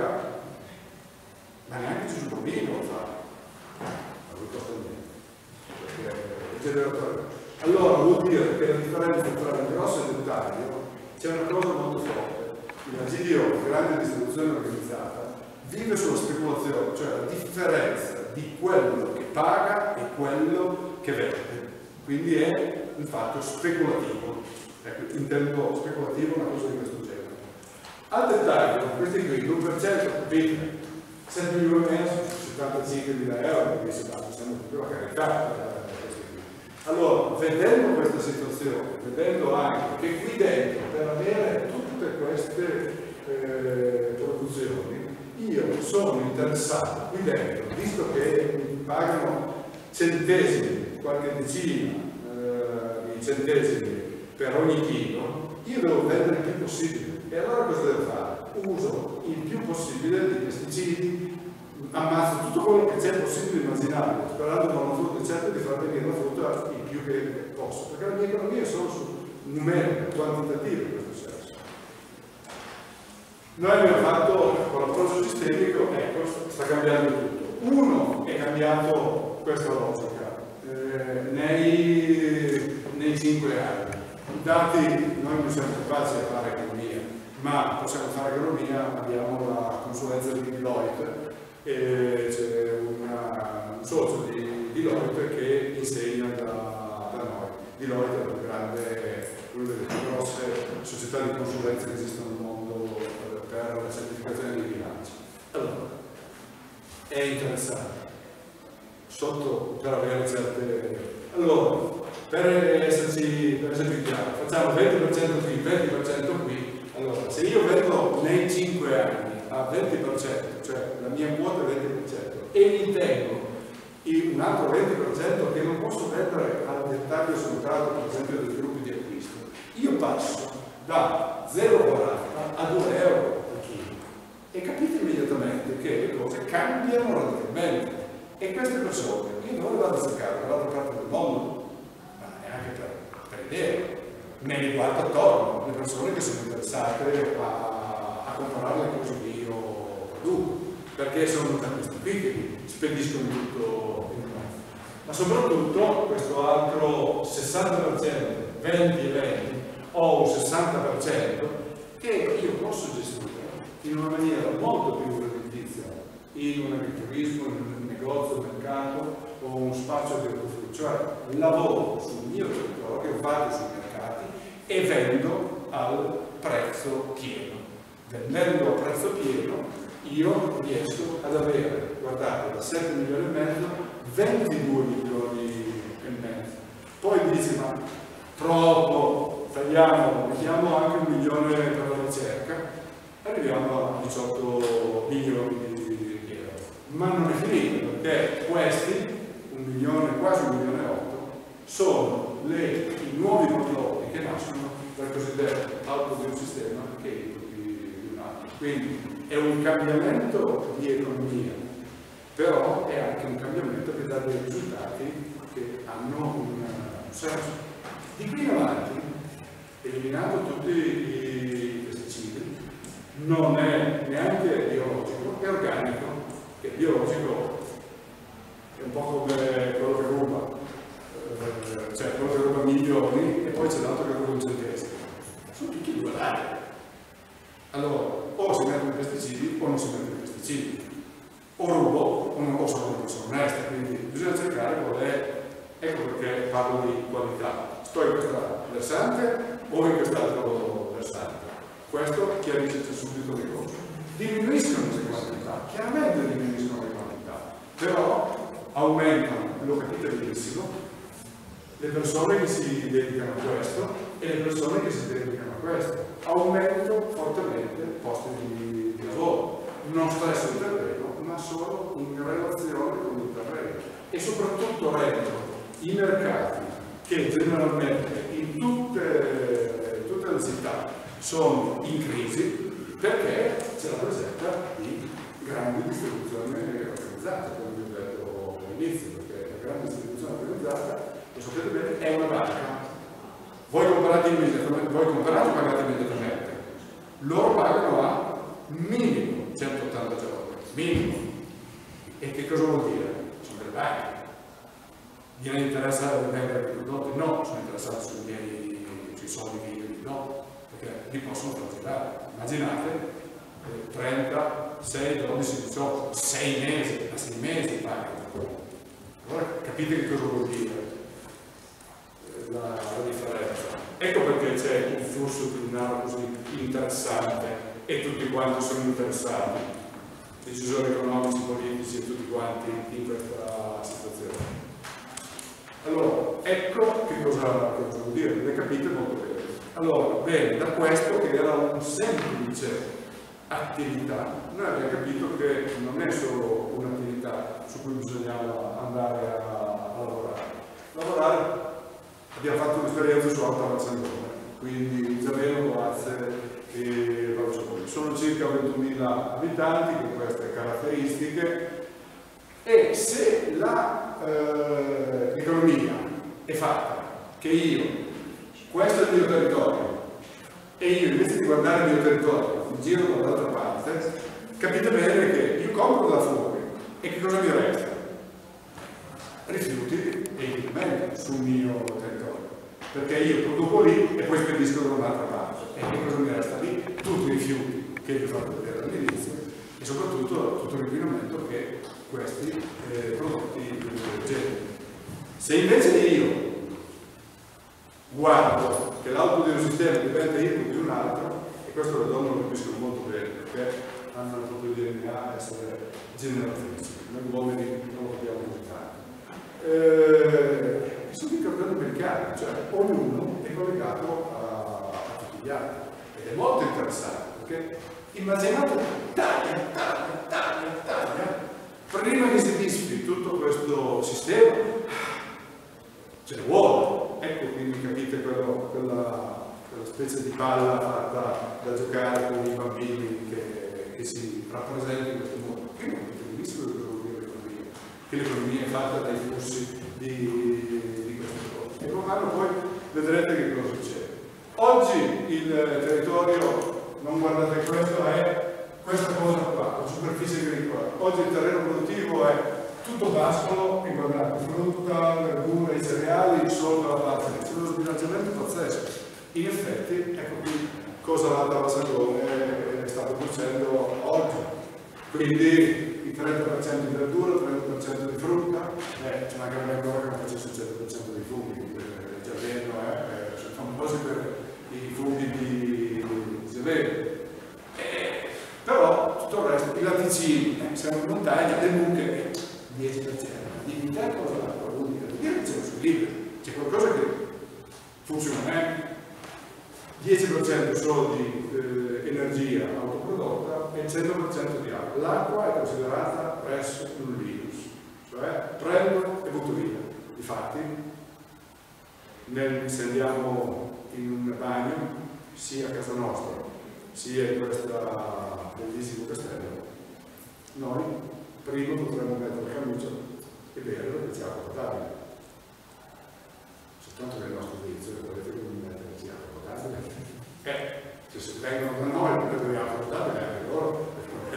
Gesù Bambino lo fa, non lo costa niente, perché è generatore. Allora vuol dire che la differenza tra il grosso e il dettaglio c'è una cosa molto forte. Il Dio, grande distribuzione organizzata, vive sulla speculazione, cioè la differenza di quello che paga e quello che vende. Quindi è un fatto speculativo. Ecco, intendo speculativo una cosa di questo genere. Al dettaglio, questi qui, l'1% vende 7 milioni e mezzo su 75.000 euro, quindi si basta, siamo più a carità. Allora, vedendo questa situazione, vedendo anche che qui dentro, per avere tutte queste produzioni, io sono interessato qui dentro, visto che mi pagano centesimi, qualche decina di centesimi per ogni chilo, io devo vendere il più possibile. E allora cosa devo fare? Uso il più possibile di pesticidi, ammazzo tutto quello che c'è possibile immaginare, sperando con una frutta, certo di far venire la frutta il più che posso, perché la mia economia è solo su numerica, quantitativa in questo senso. Noi abbiamo fatto con l'approccio sistemico, ecco, sta cambiando tutto. Uno, è cambiato questa logica nei 5 anni. I dati, noi non siamo capaci a fare economia, ma possiamo fare economia, abbiamo la consulenza di Deloitte, e c'è un socio di Deloitte che insegna da noi. Deloitte è una delle più grosse società di consulenza che esistono nel mondo per la certificazione dei bilanci. Allora, è interessante per avere certe... Allora, per esserci chiaro, facciamo 20% qui, 20% qui. Allora, se io vendo nei 5 anni a 20%, cioè la mia quota è 20%, e mi tengo un altro 20% che non posso vendere al dettaglio sul mercato, per esempio dei gruppi di acquisto, io passo da 0,40 a 2 euro per chilo. E capite immediatamente che le cose cambiano radicalmente. E queste persone, io non le vado a cercare dall'altra parte del mondo, ma neanche per idea. Me ne guardo attorno, le persone che sono interessate a comprare le cose che io produco, perché sono da questi qui che spediscono tutto in mondo. Ma soprattutto questo altro 60%, 20 e 20, o un 60% che io posso gestire in una maniera molto più redditizia, in un agriturismo, in un negozio, un mercato o un spazio di ortofrutta, cioè lavoro sul mio territorio, vado sui mercati e vendo al prezzo pieno. Vendendo al prezzo pieno io riesco ad avere, guardate, da 7 milioni e mezzo, 22 milioni e mezzo. Poi dici, ma troppo, tagliamo, mettiamo anche 1 milione per la ricerca, arriviamo a 18 milioni di euro. Ma non è finito, perché questi, 1 milione, quasi 1 milione e 8, sono i nuovi prodotti che nascono dal cosiddetto output di un sistema che è input di un altro. Quindi è un cambiamento di economia, però è anche un cambiamento che dà dei risultati che hanno un senso. Di qui in avanti, eliminando tutti i pesticidi, non è neanche biologico, è organico, che biologico è un po' come quello che ruba, cioè quello che ruba milioni e poi c'è l'altro che ruba un centesimo. Sono tutti uguali. Allora, o si mettono i pesticidi o non si mettono i pesticidi. O rubo o sono una persona onesta, quindi bisogna cercare qual è, ecco perché parlo di qualità. Sto in questa versante o in quest'altro versante. Questo chiarisce subito le cose. Diminuiscono le quantità, chiaramente diminuiscono le quantità, però aumentano, lo capite benissimo, le persone che si dedicano a questo e le persone che si dedicano a questo. Aumento fortemente posti di lavoro, non stress il terreno, ma solo in relazione con il terreno. E soprattutto rendo i mercati che generalmente in tutte le città sono in crisi perché c'è la presenza di grandi distribuzioni organizzate, come vi ho detto all'inizio, perché la grande distribuzione organizzata, lo sapete bene, è una banca. Voi comprate immediatamente, voi comprate e pagate immediatamente. loro pagano a minimo 180 giorni, minimo. E che cosa vuol dire? Sono delle banche. Viene interessata di vendere i prodotti? No, sono interessati sui soldi che io gli do, perché li possono trasferire. Immaginate 30, 6, 12, 18, 6 mesi, a 6 mesi pagano. Allora capite che cosa vuol dire la differenza. Ecco perché c'è un flusso di denaro così interessante e tutti quanti sono interessati, decisori economici, politici e tutti quanti in questa situazione. Allora, ecco che cosa vuol dire, le capite molto bene. Allora, bene, da questo che era un semplice attività, noi abbiamo capito che non è solo un'attività su cui bisognava andare a lavorare. Abbiamo fatto un'esperienza su Alta Valsangone, quindi Zaveno, Boazze e Valsangone. Sono circa 21.000 abitanti con queste caratteristiche e se l'economia è fatta che questo è il mio territorio, e io invece di guardare il mio territorio mi giro dall'altra parte, capite bene che io compro da fuori e che cosa mi resta? Rifiuti e inquinamento sul mio territorio, perché io produco lì e poi spedisco da un'altra parte, e che cosa mi resta lì? Tutti i rifiuti che vi ho fatto vedere all'inizio e soprattutto tutto l'inquinamento che questi prodotti generano. Se invece io guardo che l'output di un sistema dipende input di un altro, e questo le donne lo capiscono molto bene perché hanno proprio il DNA essere generatrici, noi uomini non lo dobbiamo aiutare. Sono dei cartelli americani, cioè ognuno è collegato a tutti gli altri ed è molto interessante perché immaginate taglia, prima che si disfi tutto questo sistema ce ne vuole. Ecco, quindi capite quella specie di palla fatta da giocare con i bambini che si rappresenta in questo modo. Prima capite benissimo cosa vuol dire l'economia, che l'economia è fatta dai flussi di queste cose. E man mano poi vedrete che cosa succede. Oggi il territorio, non guardate questo, è questa cosa qua, la superficie agricola. Oggi il terreno produttivo è tutto pascolo e guardate, frutta, verdura, i cereali solo dalla parte. C'è uno sbilanciamento pazzesco. In effetti, ecco qui cosa l'Alta Valsangone è stato producendo oggi. Quindi il 30% di verdura, il 30% di frutta, ci mancherebbe ancora che non facesse il 100% dei funghi. Giaveno, sono famosi per i funghi di Giaveno. Però tutto il resto, i latticini, siamo in montagna, le mucche, 10%. Dimmi te cosa vuol dire che c'è uno squilibrio, c'è qualcosa che funziona, 10% solo di energia autoprodotta e 100% di acqua. L'acqua è considerata res nullius, cioè prendo e butto via. Infatti, se andiamo in un bagno, sia a casa nostra, sia in questo bellissimo castello, noi prima potremmo mettere la camicia e bere perché c'è acqua potabile. Soltanto che il nostro vizio è volete che non metterci acqua potabile. Se vengono da noi non bevono acqua potabile, anche loro.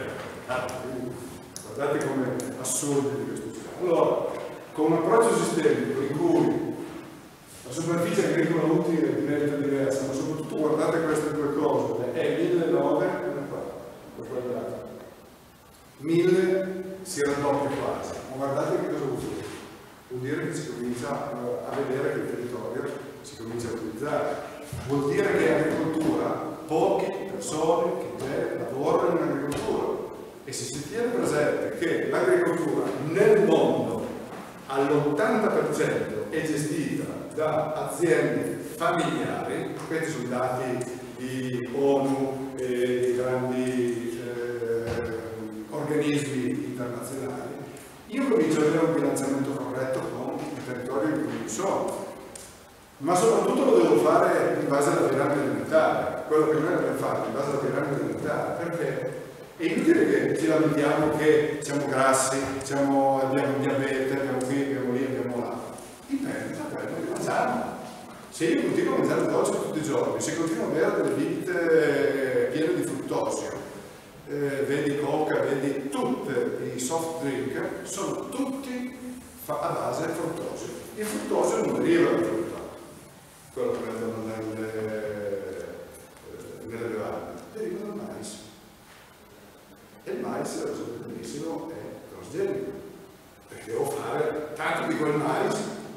Guardate come assurdo di questo tipo. Allora, con un approccio sistemico in cui la superficie agricola utile diventa diversa, ma soprattutto guardate queste due cose, è 1.900, qua, 1.000 si raddoppia quasi, ma guardate che cosa vuol dire? Vuol dire che si comincia a vedere che il territorio si comincia a utilizzare, vuol dire che in agricoltura poche persone che lavorano in agricoltura, e se si tiene presente che l'agricoltura nel mondo all'80% è gestita da aziende familiari, questi sono dati di ONU e di grandi organismi internazionali, io comincio ad avere un bilanciamento corretto con il territorio in cui sono, ma soprattutto lo devo fare in base alla piramide alimentare, quello che noi abbiamo fatto in base alla piramide alimentare, perché è inutile che ci lamentiamo che siamo grassi, abbiamo diabete, abbiamo qui, abbiamo lì, abbiamo là. Dipende da quello che mangiamo. Se io continuo a mangiare dolce tutti i giorni, se continuo a avere delle vite pieno di fruttosio, vedi Coca, vedi tutti i soft drink, sono tutti a base fruttosio. Il fruttosio non deriva dal frutta, quello che mettono nelle bevande, deriva dal mais. E il mais, lo sapete benissimo, è trasgenico, perché devo fare tanto di quel mais,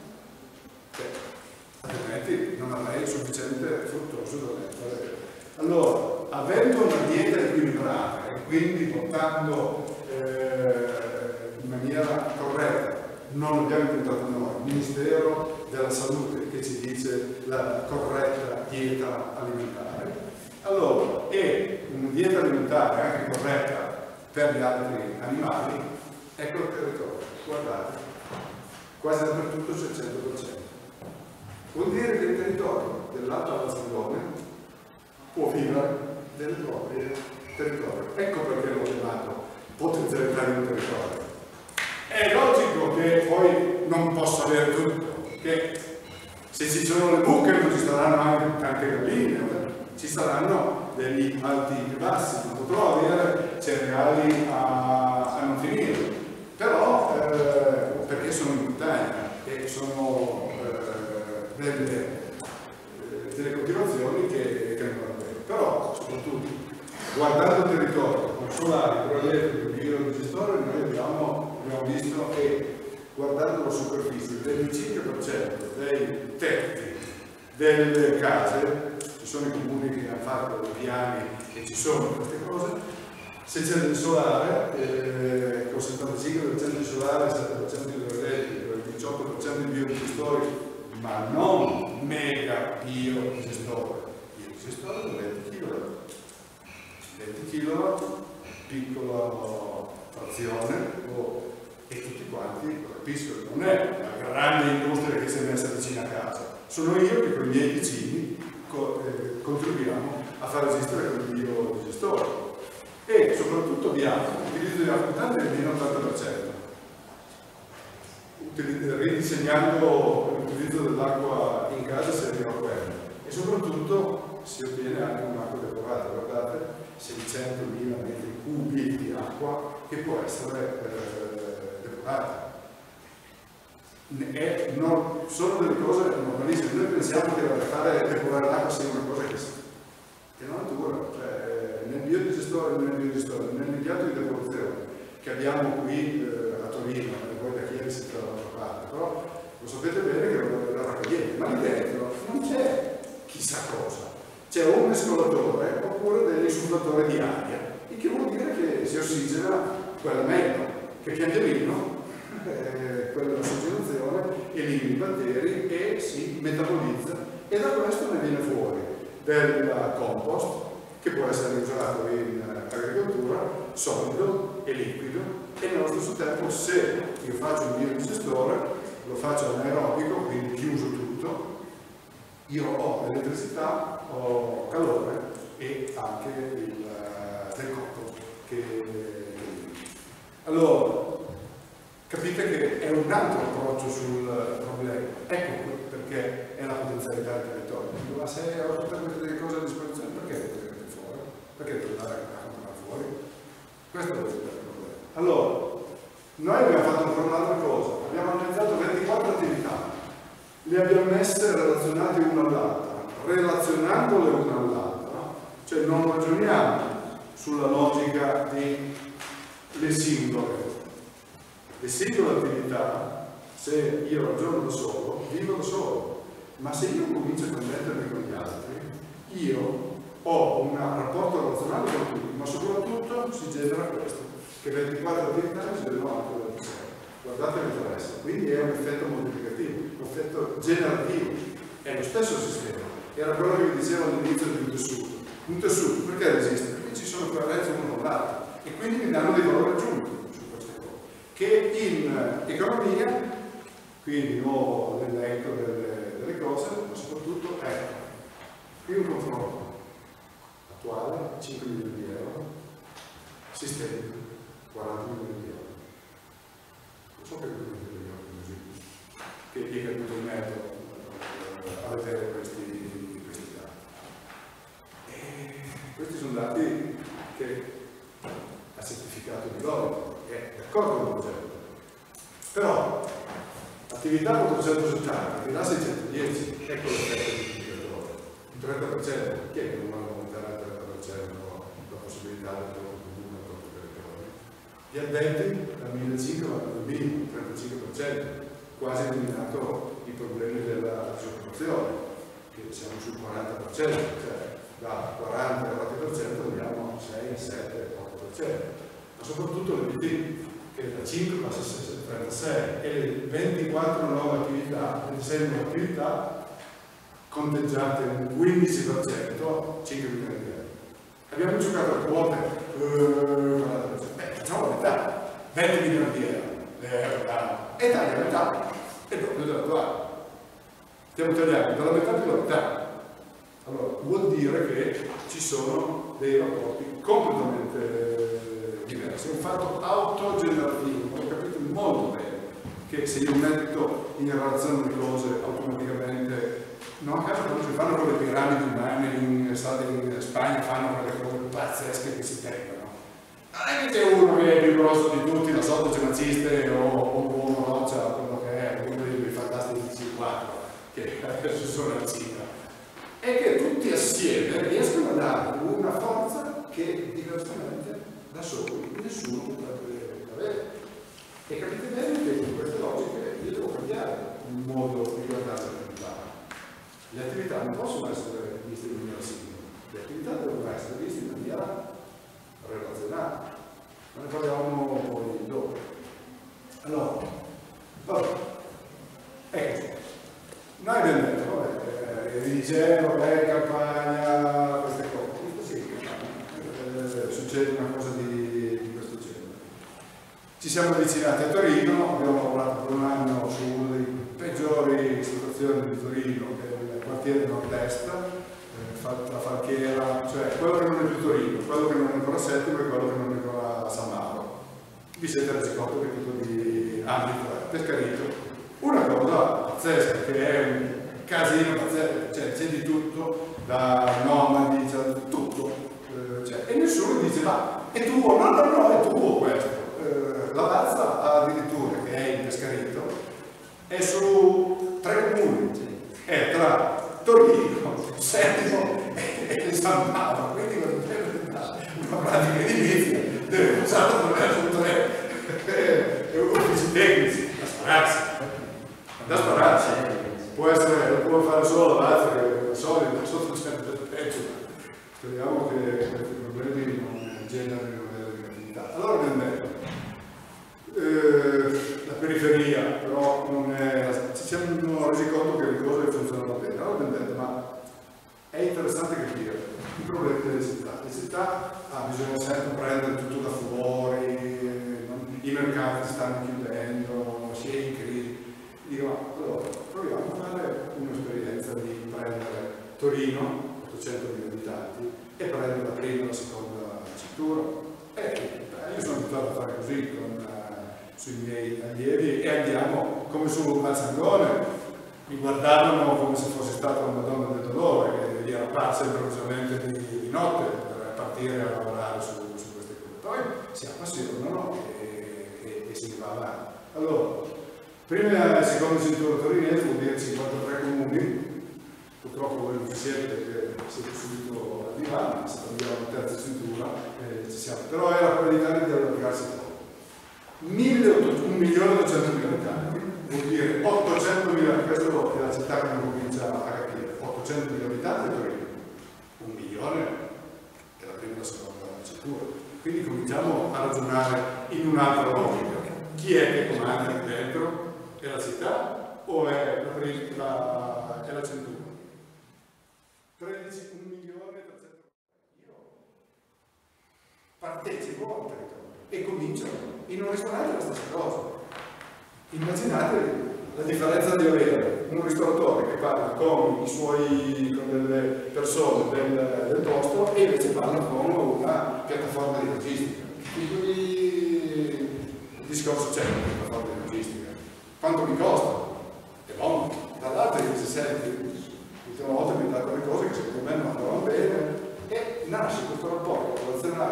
altrimenti non avrei il sufficiente fruttoso da mettere. Allora, avendo una dieta equilibrata e quindi portando in maniera corretta, non l'abbiamo inventato noi, il Ministero della Salute che ci dice la corretta dieta alimentare, allora, e una dieta alimentare anche corretta per gli altri animali, ecco il territorio, guardate, quasi dappertutto c'è il 100%. Vuol dire che il territorio dell'Alto Adige può vivere del proprio territorio. Ecco perché l'ho chiamato potenzialità di un territorio. È logico che poi non possa avere tutto, che se ci sono le mucche non ci saranno anche galline, ci saranno degli alti e bassi, non potrò avere cereali a non finire, però perché sono in montagna e sono delle coltivazioni che non vanno bene. Però soprattutto guardando il territorio con solare, idroelettrico, biodigestore, noi abbiamo visto che guardando la superficie il 25% dei tetti delle case, ci sono i comuni che hanno fatto i piani e ci sono queste cose, se c'è del solare, con 75% di solare, 7% di idroelettrico, il 18% di biodigestori, ma non mega biodigestore, biodigestori da 20 kW, 20 kW, piccola frazione, e tutti quanti capiscono che non è una grande industria che si è messa vicino a casa, sono io che con i miei vicini contribuiamo a far esistere quel biodigestore e soprattutto abbiamo l'utilizzo di acqua portante del meno 80%, ridisegnando l'utilizzo dell'acqua in casa se arriva a quello, e soprattutto si ottiene anche un'acqua depurata. Guardate, 600.000 metri cubi di acqua che può essere depurata. Sono delle cose normalissime. Noi pensiamo che fare depurare l'acqua sia una cosa che non è dura, cioè, nel biodigestore, nell'impianto di depurazione che abbiamo qui a Torino, e poi da Chieri siete dall'altra parte, però lo sapete bene che la raccogliete, ma lì dentro non c'è chissà cosa, c'è un mescolatore oppure degli insufflatori di aria, il che vuol dire che si ossigena quella meglio, che pian pianino quella dell'ossigenazione elimina i batteri e si metabolizza, e da questo ne viene fuori del compost che può essere usato in agricoltura, solido e liquido, e nello stesso tempo se io faccio un biodigestore, lo faccio anaerobico, quindi chiuso tutto, io ho elettricità, ho calore e anche del compost. Allora, capite che è un altro approccio sul problema. Ecco perché è la potenzialità del territorio. Ma se ho tutte queste cose a disposizione, perché le tirate fuori? Perché tornare a comprare fuori? Questo è il problema. Allora, noi abbiamo fatto ancora un'altra cosa. Abbiamo analizzato 24 attività, le abbiamo messe relazionate una all'altra, relazionandole una all'altra, cioè non ragioniamo sulla logica delle singole. Le singole attività, se io ragiono da solo, vivo da solo, ma se io comincio a connettermi con gli altri, io ho un rapporto relazionale con tutti, ma soprattutto si genera questo, che 24 attività si generano anche 26. Guardate l'interesse, quindi è un effetto moltiplicativo, un effetto generativo, è lo stesso sistema. Era quello che vi dicevo all'inizio di un tessuto. Un tessuto perché resiste? Perché ci sono coerenze uno con l'altro e quindi mi danno dei valori aggiunti su queste cose. Che in economia, qui di nuovo l'elenco delle cose, ma soprattutto ecco, qui un confronto attuale, 5 milioni di euro, sistemico, 40 milioni di euro. Non so che così, che gli è capito il metodo a vedere questi dati. E questi sono dati che ha certificato di loro, è d'accordo con il progetto. Però attività 470 che dà 610, ecco l'effetto moltiplicatore. Il 30%, chi è che non vuole aumentare al 30% la possibilità del loro comune al proprio territorio? Gli addetti da 1.500 vanno al 35%, quasi eliminato i problemi della disoccupazione, che siamo sul 40%, cioè da 40 al 40% andiamo a 6, 7, 8%. Ma soprattutto l'EBT, che da 5 passa a 36, e le 24 nuove attività, 26 nuove attività, conteggiate un 15%, 5 milioni di euro. Abbiamo giocato a quote, 40%. Facciamo la metà, 20 milioni di euro. E taglia la metà, e dopo dell'attuale. Stiamo tagliando dalla metà più la metà. Allora, vuol dire che ci sono dei rapporti completamente diversi. È un fatto autogenerativo, ho capito molto bene che se io metto in relazione le cose automaticamente, non a caso quando si fanno con le piramidi umane in Spagna, fanno quelle cose pazzesche che si tengono. Non è che c'è uno che è più grosso di tutti, la sotto c'è Maciste o Buono Roccia, quello che è, uno dei fantastici 4 che adesso sono alla cifra. È che tutti assieme riescono a dare una forza che diversamente da soli nessuno potrebbe avere. E capite bene che in queste logiche io devo cambiare il modo di guardare l'attività. Le attività non possono essere viste in maniera singola, le attività devono essere viste in maniera relazionale. Ne parliamo poi dopo. Allora, ecco, noi abbiamo detto, vabbè, liceo, vabbè, campagna, queste cose. Sì, succede una cosa di questo genere. Ci siamo avvicinati a Torino, abbiamo lavorato per un anno su una delle peggiori situazioni di Torino, che è il quartiere nord-est, tra Falchiera, cioè quello che non è più Torino, quello che non è ancora Settimo e quello che non è ancora San Mauro. Vi siete resi conto che tipo di ambito è? Pescarito. Una cosa pazzesca, che è un casino pazzesco, cioè c'è di tutto, da nomadi, c'è tutto, e nessuno dice ma è tuo, no, è tuo questo. La Bazza addirittura, che è in Pescarito, è su 3 comuni, è tra Torino, Settimo e San Mauro, quindi una pratica edilizia deve passare attraverso 3 uffici tecnici, da spararsi, può fare solo la Bazza, che è solida, sotto certo peggio. Speriamo che questi problemi non generino delle negatività. Allora abbiamo detto, la periferia però non è, ci siamo resi conto che le cose funzionano bene. Allora abbiamo detto, ma è interessante capire i problemi delle città. Le città bisogna sempre prendere tutto da fuori, i mercati stanno chiudendo, si è in crisi. Dico, ma allora proviamo a fare un'esperienza di prendere Torino, 800.000 abitanti, e prendere la prima e la seconda cintura. Io sono abituato a fare così sui miei allievi, e andiamo come su Mazzangone, mi guardavano come se fosse stata una Madonna del Dolore, che gli era pazza improvvisamente di notte per partire a lavorare su queste cose. Poi si appassionano e si va avanti. Allora, prima e seconda cintura torinese vuol dire 53 comuni, purtroppo voi non ci siete perché siete subito arrivati, ma se prendiamo la terza cintura ci siamo. Però era per l'Italia di allargarsi poco. 1.800.000 abitanti, vuol dire 800.000, questo è la città che non comincia a capire, 800.000 abitanti a Torino, 1 milione è la prima e la seconda cintura. Quindi cominciamo a ragionare in un'altra logica. Chi è che comanda lì dentro? È la città o è la cintura? 1 milione 300. Io partecipo al territorio e comincio in un ristorante è la stessa cosa. Immaginate la differenza di avere un ristoratore che parla con delle persone del posto e invece parla con una piattaforma di logistica. Che tipo di discorso c'è con la piattaforma di logistica? Quanto mi costa? È buono. Dall'altro invece senti, l'ultima volta mi ha dato le cose che secondo me non andavano bene, e nasce questo rapporto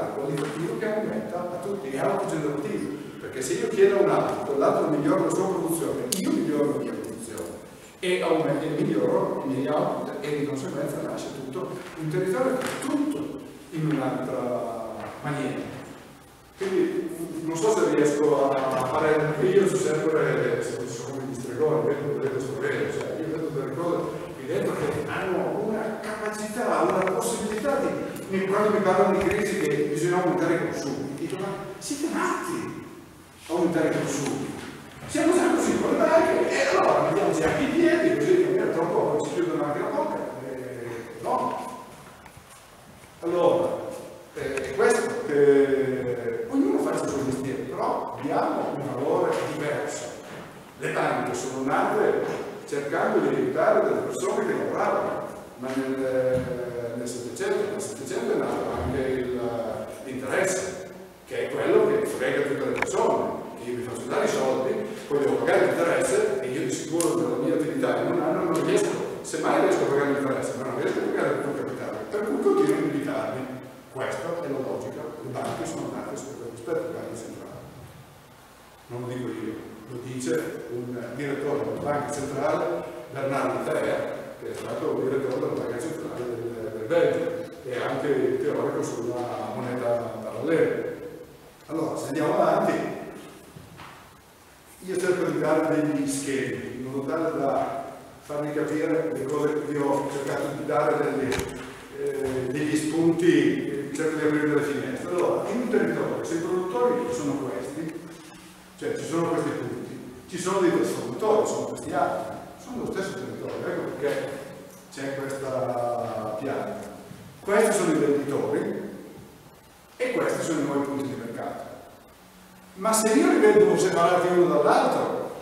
canale qualitativo che aumenta a tutti, è autogenerativo, perché se io chiedo a un altro, quell'altro migliora la sua produzione, io miglioro la mia produzione e aumento, miglioro i miei output e di conseguenza nasce tutto un territorio che è tutto in un'altra maniera. Quindi non so se riesco a fare, io sono sempre, sono come gli stregoni, vedo sto vero, cioè io vedo delle cose qui dentro che hanno una capacità, una possibilità di, quando mi parlano di crisi che bisogna aumentare i consumi, dico ma siete matti a aumentare i consumi, siamo già così contenti e allora mettiamoci anche i piedi così che tra un po' ci chiudono anche la bocca, no? Allora, questo ognuno faccia il suo mestiere, però abbiamo un valore diverso. Le banche sono nate cercando di aiutare delle persone che lavoravano, ma nel Settecento è nato anche l'interesse, che è quello che frega tutte le persone, che io mi faccio dare i soldi, poi devo pagare l'interesse e io di sicuro nella mia attività in un anno non riesco, semmai riesco a pagare l'interesse, ma non riesco a pagare tutto il capitale, per cui continuo a indebitarmi. Questa è la logica, le banche sono nate rispetto alle banche centrali. Non lo dico io, lo dice un direttore della banca centrale, Bernardo Thea, che è stato il direttore della banca centrale del Belgio e anche il teorico sulla moneta parallela. Allora, se andiamo avanti, io cerco di dare degli schemi, in modo tale da farvi capire le cose che vi ho cercato di dare degli spunti, cerco di aprire delle finestre. Allora, in un territorio, se i produttori sono questi, cioè ci sono questi punti, ci sono dei trasformatori, sono questi altri, sono lo stesso territorio, ecco perché c'è questa pianta. Questi sono i venditori e questi sono i nuovi punti di mercato. Ma se io li vedo separati uno dall'altro,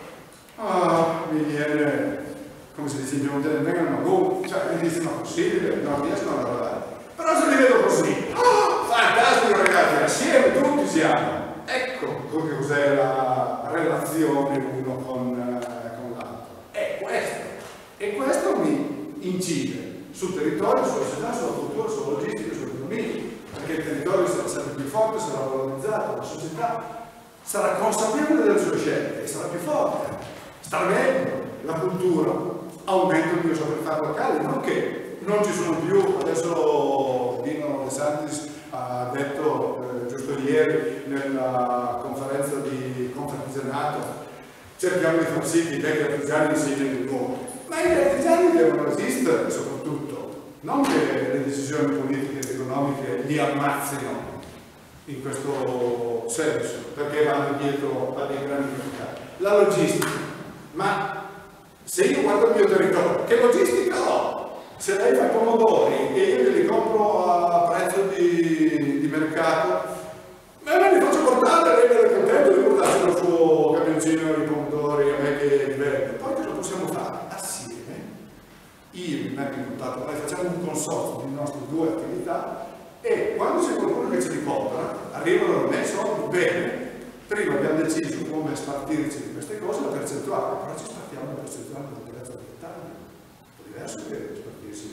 mi viene, come si dice in Piemonte, vengono cioè mi dice ma possibile, non riescono a lavorare. Però se li vedo così, fantastico ragazzi, assieme tutti siamo. Ecco cos'è la relazione uno con l'altro. È questo. E questo mi incide sul territorio, sulla società, sulla cultura, sulla logistica, sull'economia. Perché il territorio sarà sempre più forte, sarà valorizzato, la società sarà consapevole delle sue scelte, sarà più forte, starà meglio, la cultura aumenta il mio saper fare locale, non che non ci sono più, adesso Dino De Santis ha detto giusto ieri nella conferenza di Conferenzianato, cerchiamo di far sì che i vecchi artigiani insegnino di nuovo, ma gli artigiani devono resistere soprattutto, non che le decisioni politiche ed economiche li ammazzino in questo senso, perché vanno dietro a dei grandi mercati. La logistica, ma se io guardo il mio territorio, che logistica ho? Se lei fa i pomodori e io li compro a prezzo di mercato, ma me li faccio portare, lei è contento di portarsi il suo camioncino di pomodori a me che li vende. Poi cosa possiamo fare? Assieme, io mi metto in contatto, noi facciamo un consorzio di nostre due attività e quando c'è qualcuno che ce li compra, arrivano da me soldi bene. Prima abbiamo deciso come spartirci di queste cose, la percentuale, però ci spartiamo la percentuale del prezzo del dettaglio. È diverso che spartirsi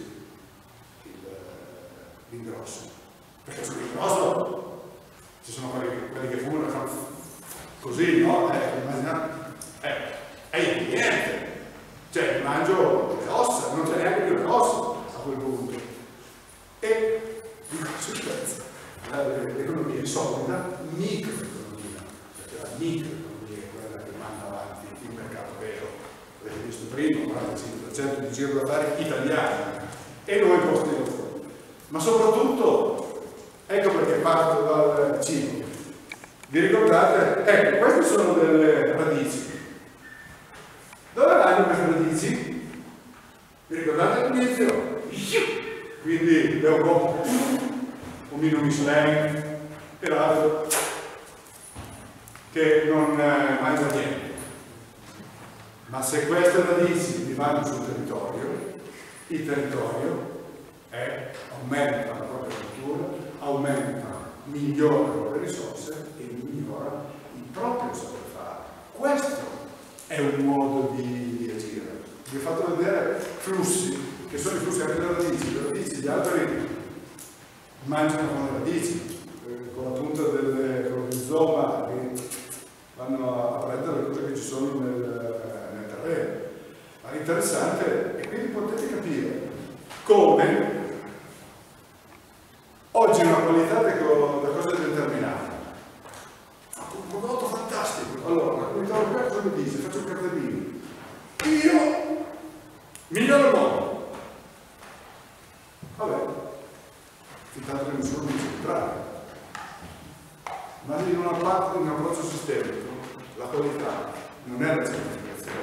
l'ingrosso. Perché sull'ingrosso ci sono quelli che fumano e fanno così, no? Immaginate, è niente. Cioè, mangio le ossa, non c'è neanche più le ossa a quel punto. E di conseguenza l'economia è solida, microeconomia, perché la microeconomia è quella che manda avanti il mercato vero. Avete visto prima, il 45% di giro d'affari italiani e noi posti di lavoro. Ma soprattutto, ecco perché parto dal cibo. Vi ricordate? Ecco, queste sono delle radici. Dove vanno queste radici? Vi ricordate all'inizio? Quindi devo comprare un mino Michelin e l'altro che non mangia niente. Ma se queste radici mi vanno sul territorio, il territorio aumenta la propria cultura, aumenta, migliora le proprie risorse e migliora il proprio saper fare. Questo è un modo di agire. Vi ho fatto vedere flussi, che sono i flussi anche delle radici. Le radici, gli alberi mangiano con le radici, zoomari vanno a prendere le cose che ci sono nel terreno. Ma l'interessante è quindi potete capire come oggi una qualità da cosa è determinata. Un prodotto fantastico. Allora, la comunità europea cosa mi dice? Faccio un cartellino. Io miglioro il mondo. Vabbè, intanto che nessuno mi dice contrario. Ma in una parte di un approccio sistemico, la qualità non è la certificazione,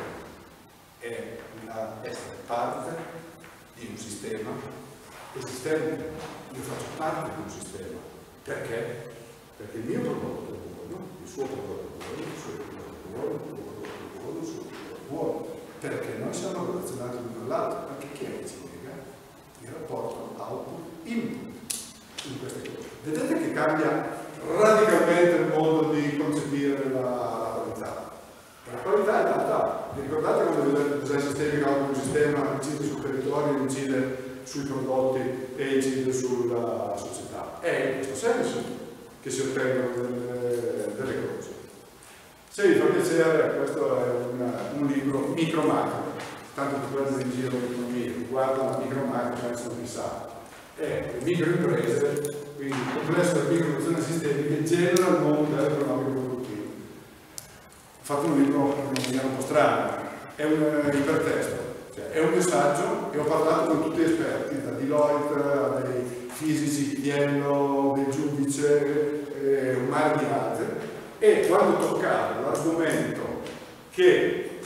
è essere parte di un sistema. Il sistema, io faccio parte di un sistema. Perché? Perché il mio prodotto è buono, il suo prodotto è buono, il suo prodotto è buono, il tuo prodotto è buono, il suo prodotto è buono. Perché noi siamo relazionati l'uno all'altro, perché chi è che ci lega? Il rapporto output-input in queste cose. Vedete che cambia radicalmente il modo di concepire la qualità. La qualità è data, vi ricordate quando vedete il design sistemico, un sistema incide sul territorio, incide sui prodotti e incide sulla società? È in questo senso che si ottengono delle cose. Se vi fa piacere, questo è un libro micro-macro, tanto per prendere in giro l'economia, riguarda micro-macro, senza non chissà. E le microimprese, quindi il complesso delle microproduzioni sistemiche, genera il mondo economico produttivo. Ho fatto un libro un po' strano, è un ipertesto, cioè è un messaggio e ho parlato con tutti gli esperti, da Deloitte a dei fisici, Piello, del giudice, un mare di altri, e quando toccavo l'argomento che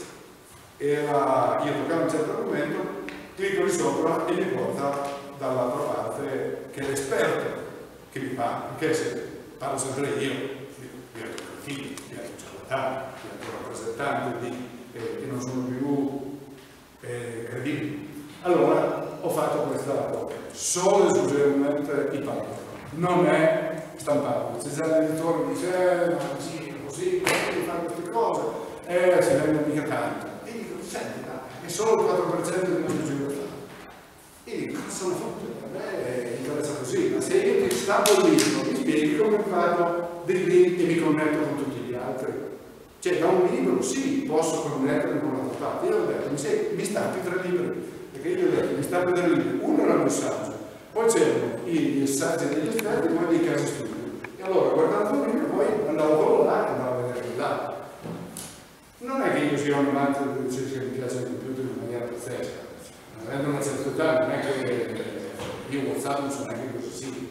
era, io toccavo un certo argomento, clicco di sopra e mi porta dall'altra parte che è l'esperto che mi parla, perché se parlo sempre io divento un figlio, divento un ciarlatano, divento un rappresentante che non sono più credibili. Allora ho fatto questa cosa, solo e esclusivamente i parametri, non è stampato. C'è già l'editore che dice, ma così, devi fare queste cose, si vende mica tanto. E dico, senti, è solo il 4% del nostro giro. E dico, cosa sono fatto? A me interessa così, ma se io ti stampo il libro, mi spieghi come fanno dei link e mi connetto con tutti gli altri. Cioè, da un libro sì, posso connettermi con un'altra parte. Io ho detto, mi stampi 3 libri. Perché io ho detto, mi stampi 3 libri. Uno era il messaggio, poi c'erano gli assaggi degli esperti e poi dei casi studi. E allora, guardando il libro, poi andavo quello là e andavo a vedere quello là. Non è che io sia un amante del che mi piace il computer in maniera pazzesca. Avendo una certa età, non è che io WhatsApp non so neanche cosa sia.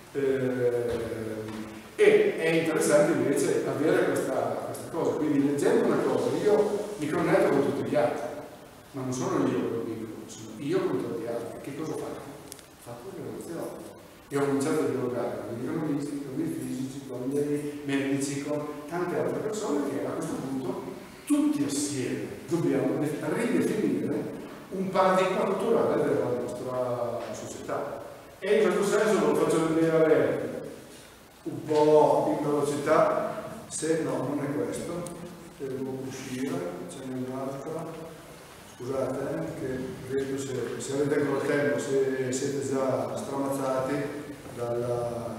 E è interessante invece avere questa cosa, quindi leggendo una cosa io mi connetto con tutti gli altri, ma non sono io quello che dico, sono io con tutti gli altri. Che cosa ho fatto? Ho fatto una relazione e ho cominciato a dialogare con gli economisti, con i fisici, con dei medici, con tante altre persone che a questo punto tutti assieme dobbiamo ridefinire un paradigma culturale della nostra società. E in questo senso lo faccio vedere un po' in velocità, se no non è questo, devo uscire, ce n'è un'altra, scusate che vedo se avete ancora tempo, se siete già stramazzati dalla...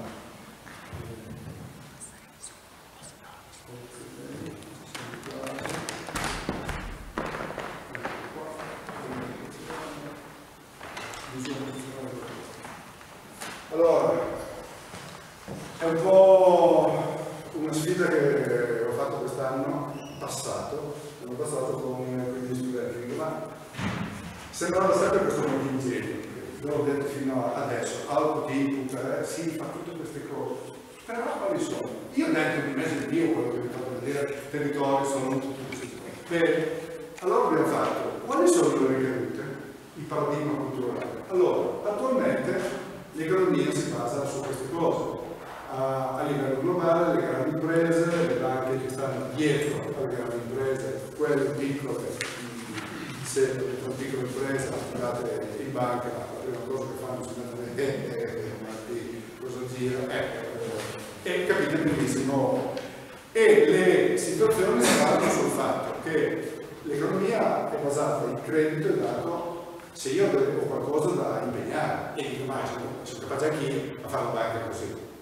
Allora, è un po' una sfida che ho fatto quest'anno passato con gli studenti, ma sembrava sempre questo modo ingenio. L'ho detto fino adesso, output, sì, fa tutte queste cose, però quali sono? Io dentro di me sentivo quello che vi ho fatto vedere, territori, sono tutti questi cose. Allora abbiamo fatto, quali sono le ricadute? Il paradigma culturale. Allora, attualmente l'economia si basa su queste cose, a livello globale, le grandi imprese, le banche che stanno dietro alle grandi imprese, quelle piccole, se una piccola impresa andate in banca, la prima cosa che fanno si mettono cosa gira, e capite benissimo. E le situazioni si basano sul fatto che l'economia è basata, il credito è dato se io ho qualcosa da impegnare e dico, ma sono capace anch'io a fare la banca così.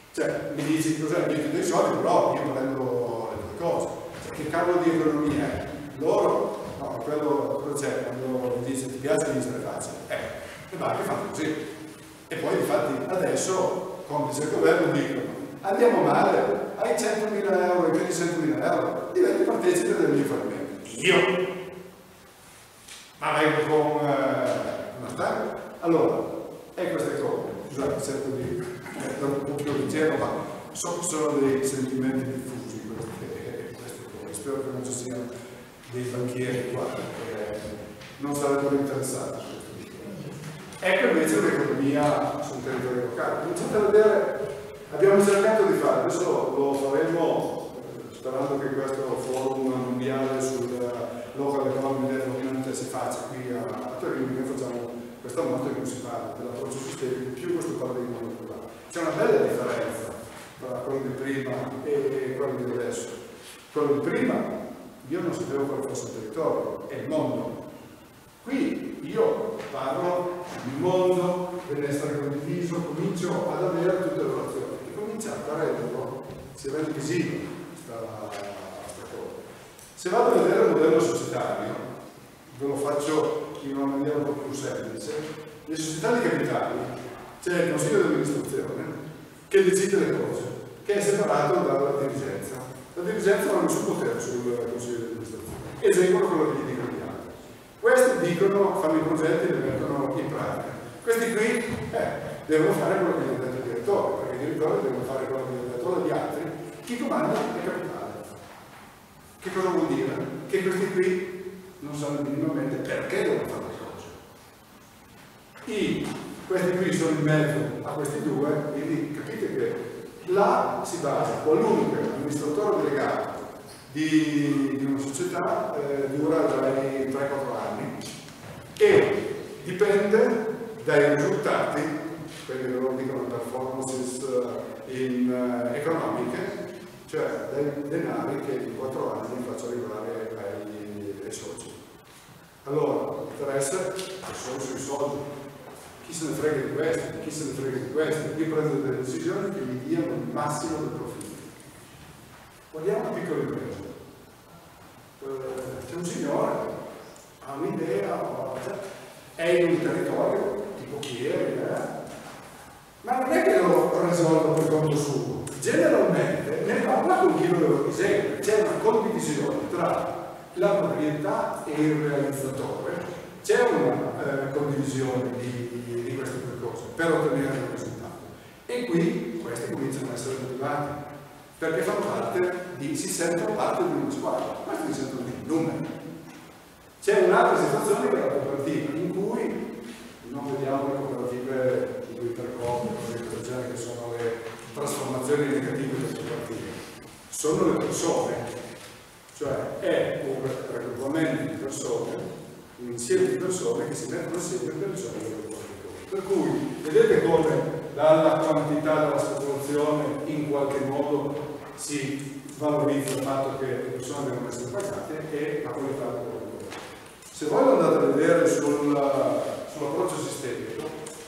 Cioè, mi dici cos'è? Io ti do i soldi, però io prendo le tue cose. Cioè, che cavolo di economia è? Loro, no, quello c'è, quando mi dice ti piace di essere facile. Le banche fanno così. E poi infatti adesso, complice il governo, dicono andiamo male, hai 100.000 euro, hai più di 100.000 euro, diventi partecipe del mio fallimento. Io? Ma vengo con una stampa? Allora, e queste cose, scusate, cerco di essere un po' più leggero, ma so che sono dei sentimenti diffusi queste cose. Spero che non ci siano dei banchieri qua, perché non sarebbero interessati su questo discorso. Ecco invece un'economia sul territorio locale. Cominciate a vedere, abbiamo cercato di fare, adesso lo faremo sperando che questo forum mondiale sul local economy development si faccia qui a Torino, che facciamo questa notte che non si parla dell'approccio sistemico, più questo paradigma culturale. C'è una bella differenza tra quello di prima e quello di adesso. Quello di prima, io non sapevo quale fosse il territorio, è il mondo. Qui io parlo, il mondo deve essere condiviso, comincio ad avere tutte le relazioni e comincia a renderlo, si rende visibile questa cosa. Se vado a vedere il modello societario, ve lo faccio in una maniera un po' più semplice, le società di capitali c'è il consiglio di amministrazione che decide le cose, che è separato dalla dirigenza. La dirigenza non ha nessun potere sul consiglio di amministrazione, eseguono quello che gli dicono gli altri. Questi dicono, fanno i progetti e li mettono in pratica. Questi qui devono fare quello che gli ha detto il direttore, perché i direttori devono fare quello che gli ha detto gli altri. Chi comanda è capitale. Che cosa vuol dire? Che questi qui non sanno minimamente perché devono fare le cose. Questi qui sono in mezzo a questi due, quindi capite che là si basa qualunque amministratore delegato di una società dura dai 3-4 anni e dipende dai risultati, quelli che loro dicono performances economiche, cioè dai denari che in 4 anni faccio arrivare ai soci. Allora, l'interesse è solo sui soldi. Chi se ne frega di questi, chi se ne frega di questi, chi prende delle decisioni che gli diano il massimo del profitto. Guardiamo una piccola impresa. C'è un signore, ha un'idea, è in un territorio, tipo Chieri, ma non è che lo risolva per conto suo. Generalmente ne parla con chi lo disegna, c'è una condivisione tra la proprietà e il realizzatore, c'è una condivisione di queste due cose per ottenere il risultato. E qui questi cominciano a essere motivati, perché fanno parte si sentono parte di una squadra, questi si sentono di numeri. C'è un'altra situazione che è la cooperativa, in cui non vediamo le cooperative tipo Intercom, che sono le trasformazioni negative delle cooperative, sono le persone, cioè è un raggruppamento di persone, un insieme di persone che si mettono assieme per risolvere le cose. Per cui vedete come dalla quantità della speculazione in qualche modo si valorizza il fatto che le persone devono essere pagate e la qualità del lavoro. Se voi lo andate a vedere sull'approccio sistemico,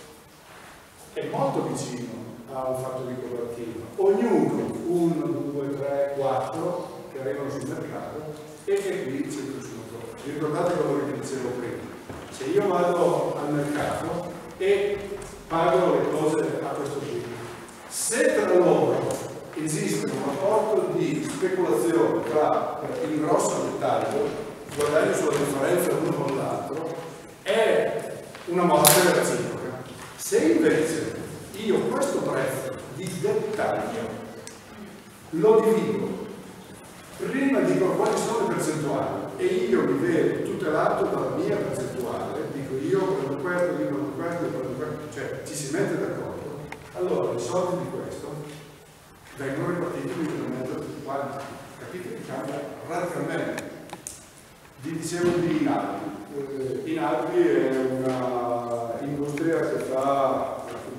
è molto vicino a un fatto di cooperativa. Ognuno, 1, 2, 3, 4 che arrivano sul mercato e qui c'è il consumatore. Vi ricordate quello che dicevo prima? Se io vado al mercato e pago le cose a questo punto, se tra loro esiste un rapporto di speculazione tra il grosso e il dettaglio, guardare sulla differenza l'uno con l'altro, è una morte reciproca. Se invece io questo prezzo di dettaglio lo divido, prima dico quali sono le percentuali e io mi vedo tutelato dalla mia percentuale, dico io prendo questo, io prendo questo, io prendo questo, cioè ci si mette d'accordo, allora i soldi di questo vengono ripartiti migliormente tutti quanti. Capite che cambia radicalmente. Vi dicevo di Inalpi. Inalpi è una industria che fa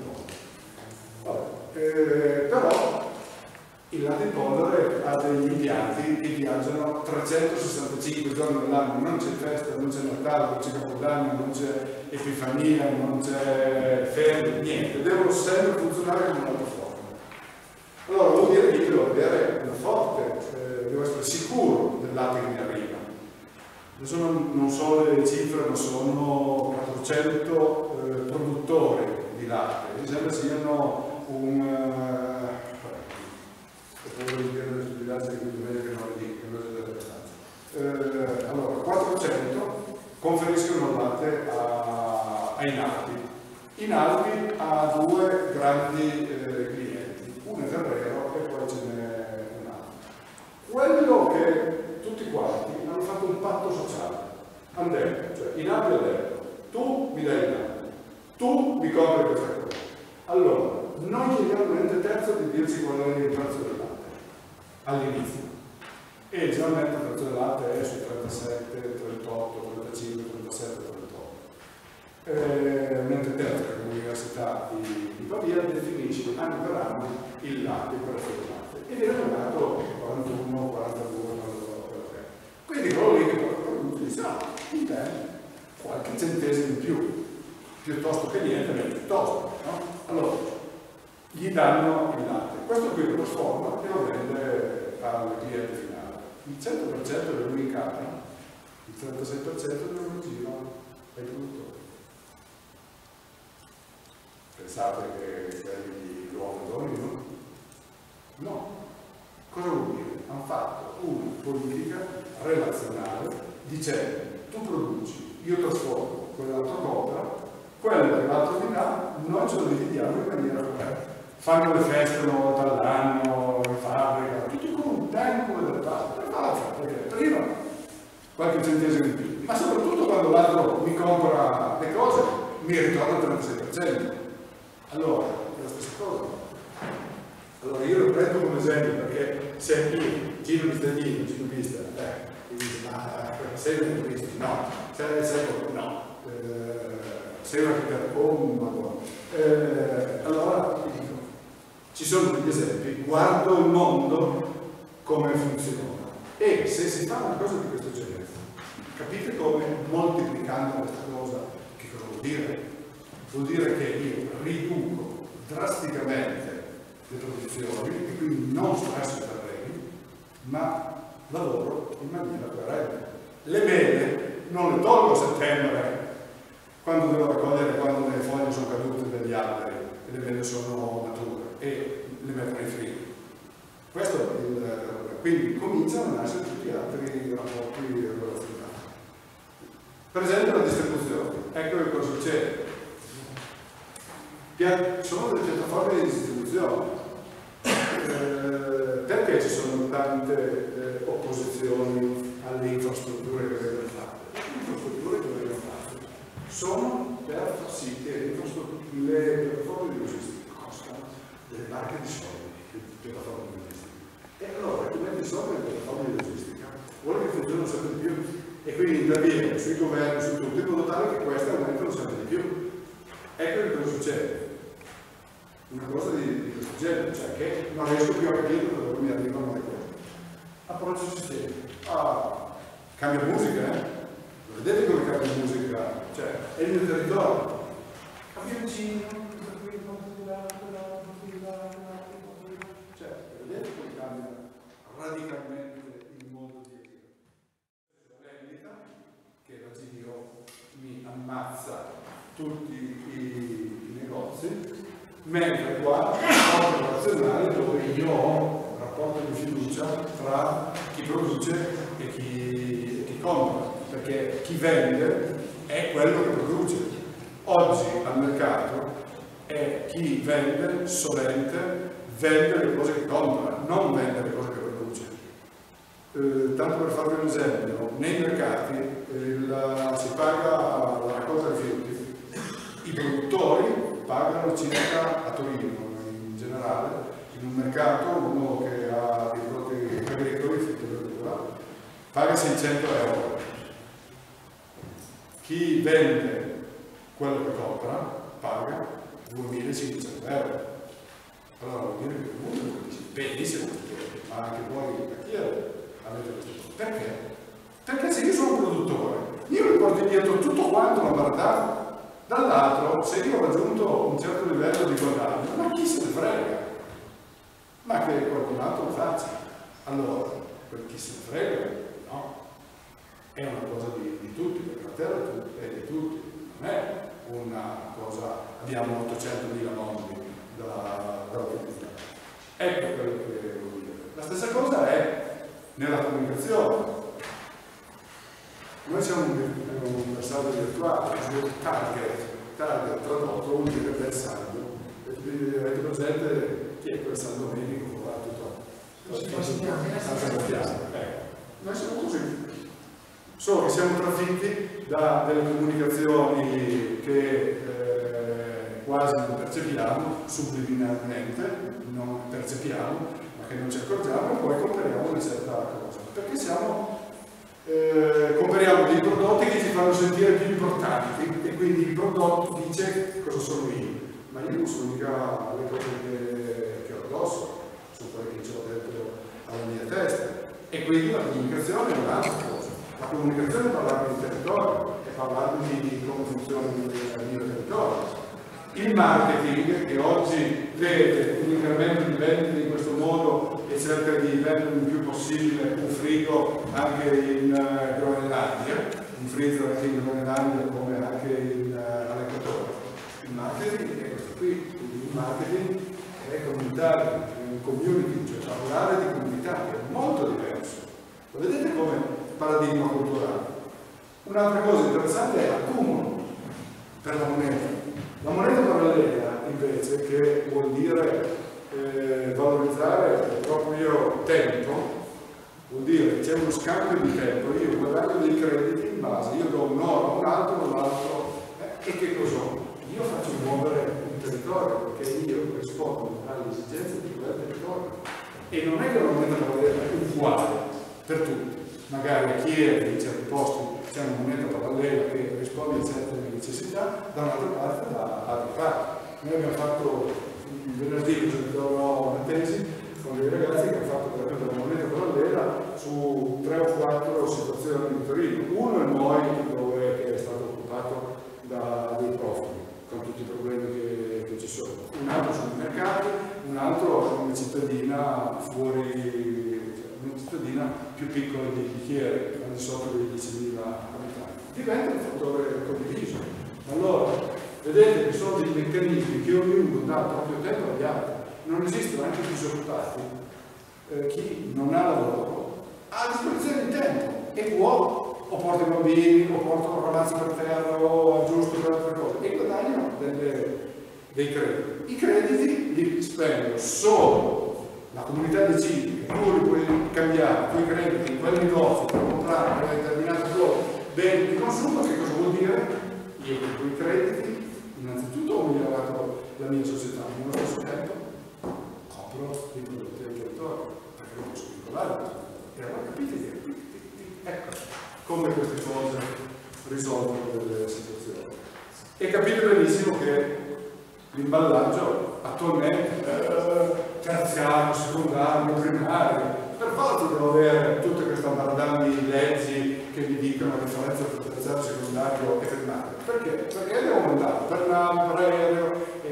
però il latte in polvere ha degli impianti che viaggiano 365 giorni all'anno, non c'è festa, non c'è Natale, non c'è Capodanno, non c'è Epifania, non c'è ferie, niente, devono sempre funzionare come una piattaforma. avere una forte, devo essere sicuro del latte che mi arriva. Adesso non so le cifre, ma sono 400 produttori di latte. Mi sembra siano allora, 400 conferiscono il latte ai Naldi. I Naldi ha due grandi clienti, uno è Ferrero e poi ce n'è un altro. Quello che tutti quanti hanno fatto un patto sociale, hanno detto, cioè i Naldi hanno detto, tu mi dai il latte, tu mi compri questa cosa. Allora, noi chiediamo l'ente terzo di dirci qual è il prezzo del latte all'inizio. E generalmente il prezzo del latte è sui 37, 38, 35, 37, 38. L'ente terzo, che è l'Università di Pavia, definisce anno per anno il latte, il prezzo del latte. E viene pagato 41, 42, 43. Quindi quello lì che produce dice, no, in te qualche centesimo in più, piuttosto che niente, ma piuttosto, no? Allora, gli danno il latte, questo qui lo trasforma e lo vende al cliente finale. Il 100% lo incarica, il 36% lo gira ai produttori. Pensate che quelli di Luogo Torino? No. Cosa vuol dire? Hanno fatto una politica relazionale dicendo tu produci, io trasformo, quell'altro compra, quello che l'altro mi dà, noi ce lo dividiamo in maniera corretta. Fanno le feste una volta all'anno, in fabbrica, tutti contenti come del fatto, per forza, perché prima qualche centesimo in più, ma soprattutto quando l'altro mi compra le cose mi ritorna il 36%. Allora, è la stessa cosa. Allora io lo prendo come esempio perché se io giro di stradino, giro pista, sei un turista? No. Sei no. Sei un architetto? Oh, madonna. Allora ti dico, ci sono degli esempi, guardo il mondo come funziona e se si fa una cosa di questo genere, capite come moltiplicando questa cosa, che cosa vuol dire? Vuol dire che io riduco drasticamente le produzioni e quindi non stresso i terreni, ma lavoro in maniera coerente. Le mele non le tolgo a settembre quando devo raccogliere, quando le foglie sono cadute dagli alberi e le mele sono mature e le metto nei frigo. Questo è quindi cominciano a nascere tutti gli altri rapporti relazionali. Per esempio la distribuzione, ecco che cosa succede. Sono delle piattaforme di distribuzione. Perché ci sono tante opposizioni alle infrastrutture che vengono fatte? Le infrastrutture che vengono fatte sono per far sì che le piattaforme di logistica costano delle barche di soldi, le piattaforme di logistica. E allora tu metti soldi nelle piattaforme di logistica, vuole che funzionino sempre di più e quindi interviene sui governi, su tutto, in modo tale che queste aumentano sempre di più. Ecco che cosa succede. Una cosa di questo genere, cioè che non riesco più a capire da dove mi arrivano le cose. Approccio sistema. Cambia musica, eh? Lo vedete come cambia musica? Cioè, è il mio territorio. Cambia vicino, cioè, vedete come cambia radicalmente il modo di agire. La rendita, che la giro mi ammazza tutti i negozi, mentre qua il rapporto razionale dove io ho un rapporto di fiducia tra chi produce e chi compra, perché chi vende è quello che produce. Oggi al mercato è chi vende sovente vende le cose che compra, non vende le cose che produce. Tanto per farvi un esempio, nei mercati si paga la raccolta dei rifiuti, i produttori pagano circa, a Torino in generale, in un mercato, uno che ha dei prodotti agricoli, frutta e verdura, paga 600 euro. Chi vende quello che compra paga 2500 euro. Allora vuol dire che comunque dice benissimo, ma anche voi a Chiesa avete questo. Perché? Perché se io sono un produttore, io mi porto dietro tutto quanto la baratà. Dall'altro, se io ho raggiunto un certo livello di guadagno, ma chi se ne frega? ma che qualcun altro lo faccia. Allora, per chi se ne frega, no? È una cosa di tutti, perché la terra è di tutti, non è una cosa, abbiamo 800.000 mondi da utilizzare. Ecco quello che vuol dire. La stessa cosa è nella comunicazione. Noi siamo un bersaglio virtuale, target tradotto vuol dire bersaglio. Avete presente chi è quel saldomenico che va tutto? Noi siamo così. Solo che siamo trafitti da delle comunicazioni che quasi non percepiamo, subliminalmente non percepiamo, ma che non ci accorgiamo, e poi compariamo una certa cosa. Perché compariamo dei prodotti che ci fanno sentire più importanti, e quindi il prodotto dice cosa sono io, ma io non sono mica le cose che ho addosso, sono quelle che ho dentro alla mia testa. E quindi la comunicazione è un'altra cosa. La comunicazione è parlare di territorio, è parlare di come funziona il mio territorio. Il marketing, che oggi vede un incremento di vendite in questo modo e cerca di vendere il più possibile un frigo anche in Groenlandia, un freezer anche in Groenlandia come anche all'Equatore. Il marketing è questo qui, il marketing è comunitario, è un community, cioè parlare di comunità, è molto diverso. Lo vedete come paradigma culturale. Un'altra cosa interessante è l'accumulo per la moneta. La moneta parallela invece, che vuol dire valorizzare proprio tempo, vuol dire che c'è uno scambio di tempo, io guadagno dei crediti in base, io do un oro a un altro, e che cosa ho? Io faccio muovere un territorio, perché io rispondo alle esigenze di quel territorio. E non è che la moneta parallela è uguale per tutti. Magari a Kiev, in certi posti, c'è una moneta parallela che risponde a certe necessità, da un'altra parte da altre parti. Noi abbiamo fatto venerdì, presenterò una tesi con dei ragazzi che hanno fatto per esempio una moneta parallela su 3 o 4 situazioni di Torino. Uno è Moi, che è stato occupato da dei profughi, con tutti i problemi che ci sono. Un altro sui mercati, un altro una cittadina fuori, una cittadina più piccola di Chieri, al di sotto dei 10.000 abitanti. Diventa un fattore condiviso. Allora, vedete che sono dei meccanismi che ognuno dà il proprio tempo agli altri. Non esistono anche disoccupati. Chi non ha lavoro ha a disposizione di tempo e può, o porta i bambini, o porta un ragazzo per terra, o aggiusta per altre cose, e guadagnano dei crediti. I crediti li spendono solo la comunità decide che tu li puoi cambiare, i tuoi crediti in quel negozio per comprare una determinata cosa, beni di consumo. Che cosa vuol dire? Io con quei crediti innanzitutto ho migliorato la mia società, ma allo stesso tempo compro i prodotti del territorio, perché non posso vincolare. E allora capite che ecco come queste cose risolvono delle situazioni. E capite benissimo che l'imballaggio attualmente terziario, secondario, primario, per forza devo avere tutte queste ambardane di leggi che mi dicono la differenza tra terziario, secondario e primario. Perché? Perché devo mandare per nave, per aereo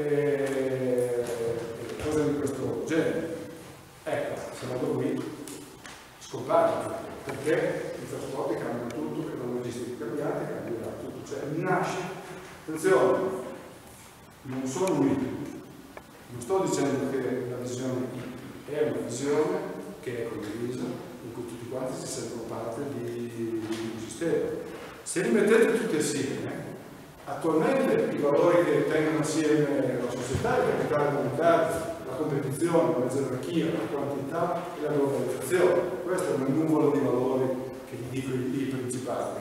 e cose di questo genere. Ecco, se vado qui scompare, perché i trasporti cambiano tutto, che la logistica cambiata cambierà tutto. Cioè nasce, attenzione, non sono uniti. Non sto dicendo che la visione è una visione che è condivisa, in cui tutti quanti si sentono parte di un sistema. Se li mettete tutti assieme, attualmente i valori che tengono assieme la società, il capitale monetario, la competizione, la gerarchia, la quantità e la globalizzazione. Questo è un numero di valori che vi dico i principali.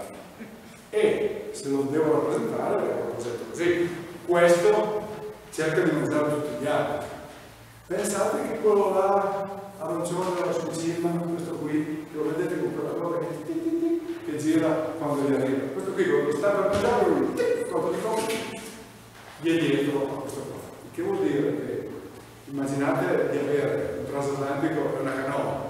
E se lo devo rappresentare, lo rappresento così. Questo cerca di mangiare tutti gli altri. Pensate che quello là arancione della Suicima, questo qui, lo vedete con quella cosa che gira quando gli arriva. Questo qui quando sta per mangiare, lui colpo di colpo gli è dietro a questa cosa. Il che vuol dire che immaginate di avere un transatlantico e una canoa.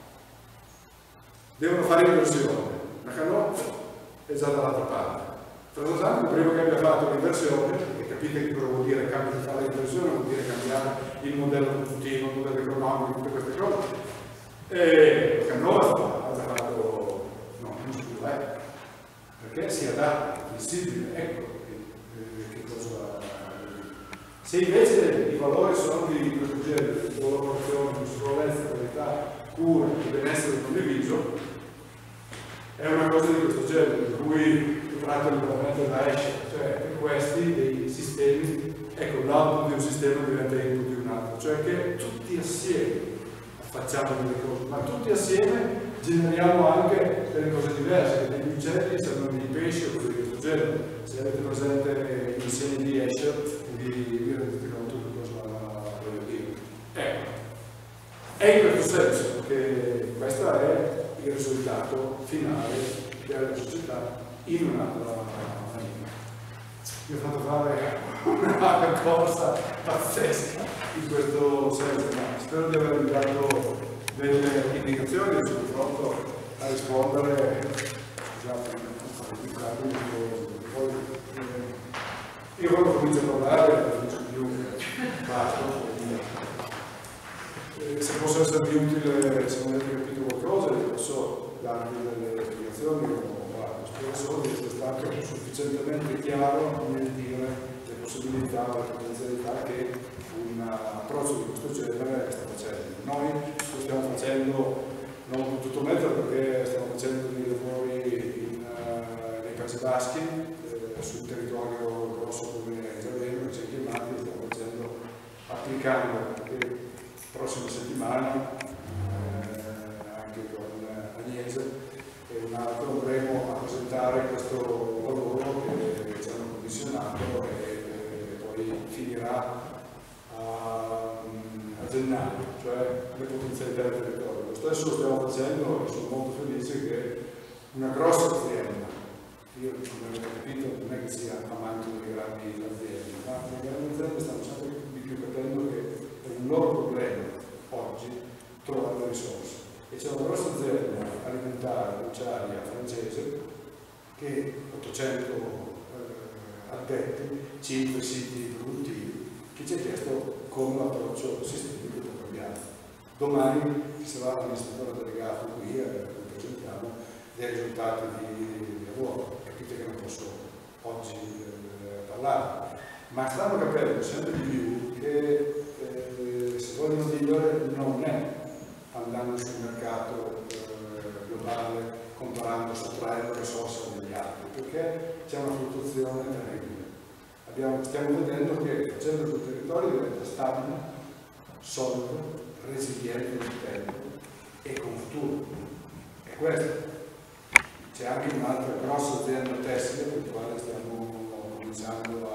Devono fare inversione. La canoa è già dall'altra parte. Il transatlantico prima che abbia fatto l'inversione capite che cosa vuol dire cambio di fare l'impressione, vuol dire cambiare il modello produttivo, il modello economico, tutte queste cose. E Canova ha fatto, no, non più, perché si adatta, è flessibile, ecco che cosa. Se invece i valori sono di questo genere, di collaborazione, consapevolezza, qualità, cura, benessere condiviso, è una cosa di questo genere, per cui tratto il da esce, cioè questi dei sistemi, ecco, l'output di un sistema diventa input di un altro, cioè che tutti assieme facciamo delle cose, ma tutti assieme generiamo anche delle cose diverse, che degli uccelli sembrano dei pesci o cose di questo genere. Se avete presente i segni di Escher, vi rendete conto di cosa voglio dire. Ecco, è in questo senso che questo è il risultato finale della società in un'altra maniera. Vi ho fatto fare una corsa pazzesca in questo senso, ma spero di avervi dato delle indicazioni, sono pronto a rispondere. Io quando comincio a parlare non faccio più basta. Se posso esservi utile, se non avete capito qualcosa, posso darvi delle spiegazioni o spero solo di essere stato sufficientemente chiaro nel dire le possibilità o le potenzialità che un approccio di questo genere sta facendo. Noi lo stiamo facendo non con tutto mezzo perché stiamo facendo dei lavori nei Paesi Baschi, su un territorio grosso come Giardino, che ci è chiamato, lo stiamo facendo applicando le prossime settimane anche con Agnese e un altro andremo a presentare questo lavoro che ci hanno commissionato e poi finirà a gennaio, cioè le potenzialità del territorio. Lo stesso lo stiamo facendo e sono molto felice che una grossa azienda, io come avete capito non è che sia amante delle grandi aziende, ma le grandi aziende stanno sempre di più capendo che è un loro problema oggi trovare le risorse. E c'è una grossa azienda alimentare, acciaria francese, che 800 addetti, 5 siti produttivi, che ci ha chiesto come l'approccio sistemico può cambiare. Domani ci sarà l'amministratore delegato qui e presentiamo dei risultati di lavoro. Capite che non posso oggi parlare, ma stanno capendo sempre di più che se vogliono vivere non è andando sul mercato globale, comparando, sottraendo risorse dagli altri, perché c'è una fluttuazione terribile. Stiamo vedendo che facendo il territorio diventa stabile, solido, resiliente nel tempo e con futuro. E questo. C'è anche un'altra grossa azienda tessile per la quale stiamo cominciando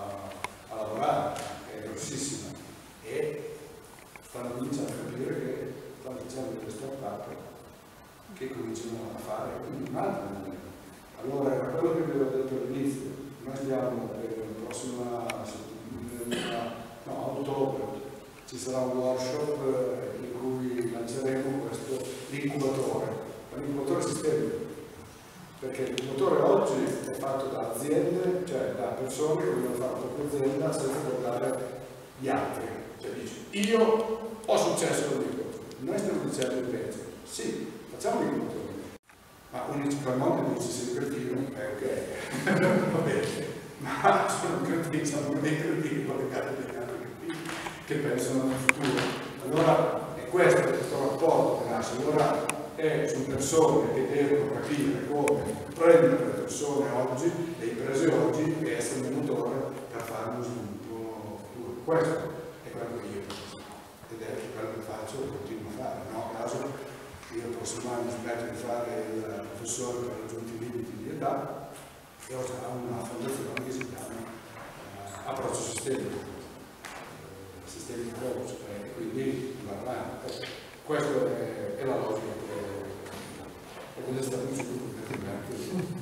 a lavorare, che è grossissima, e stanno cominciando a capire che stanno facendo delle start-up che cominciano a fare in un'altra maniera. Allora, era quello che vi avevo detto all'inizio, noi stiamo per la prossima settimana, no, a ottobre, ci sarà un workshop in cui lanceremo questo l'incubatore, ma l'incubatore sistemico. Perché l'incubatore oggi è fatto da aziende, cioè da persone che vogliono fare la propria azienda senza guardare gli altri. Cioè dice, io ho successo con l'incubatore. Noi stiamo dicendo invece, sì, facciamo l'incubatore. Ma principalmente dice se è cretino, ok, va bene. Ma sono cretini, sono dei cretini collegati agli altri cretini che pensano al futuro. Allora è questo rapporto che nasce. Allora, sono persone che devono capire come prendere le persone oggi, le imprese oggi e essere un motore per fare uno sviluppo futuro. Questo è quello che io penso ed è quello che faccio e continuo a fare. No, a caso io il prossimo anno smetto di fare il professore per raggiunti i limiti di età e ho già una fondazione che si chiama Approccio Sistemico, Sistemic Approach, e quindi va avanti. Questa è la logica. Ed è stato un sicuro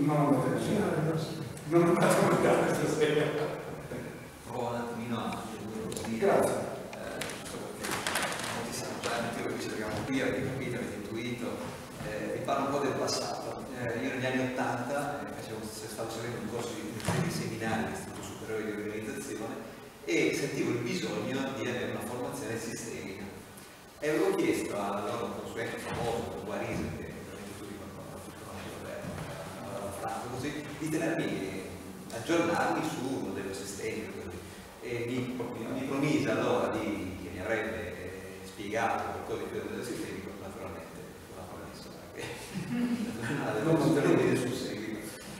non andate a mangiare stasera. Provo un attimino a così. Grazie. Molti sanno già il motivo che ci troviamo qui, avete capito, avete intuito. Vi parlo un po' del passato. Io negli anni 80 stavo seguendo un corso di seminari dell'Istituto ulteriore di organizzazione, e sentivo il bisogno di avere una formazione sistemica. E avevo chiesto al loro consulente famoso, Guarese, che veramente tutti conoscono, così, di tenermi aggiornarmi su un modello sistemico. E mi promise allora che mi avrebbe spiegato qualcosa di più del modello sistemico, naturalmente non l'ha promesso, perché non aveva nessun seguito.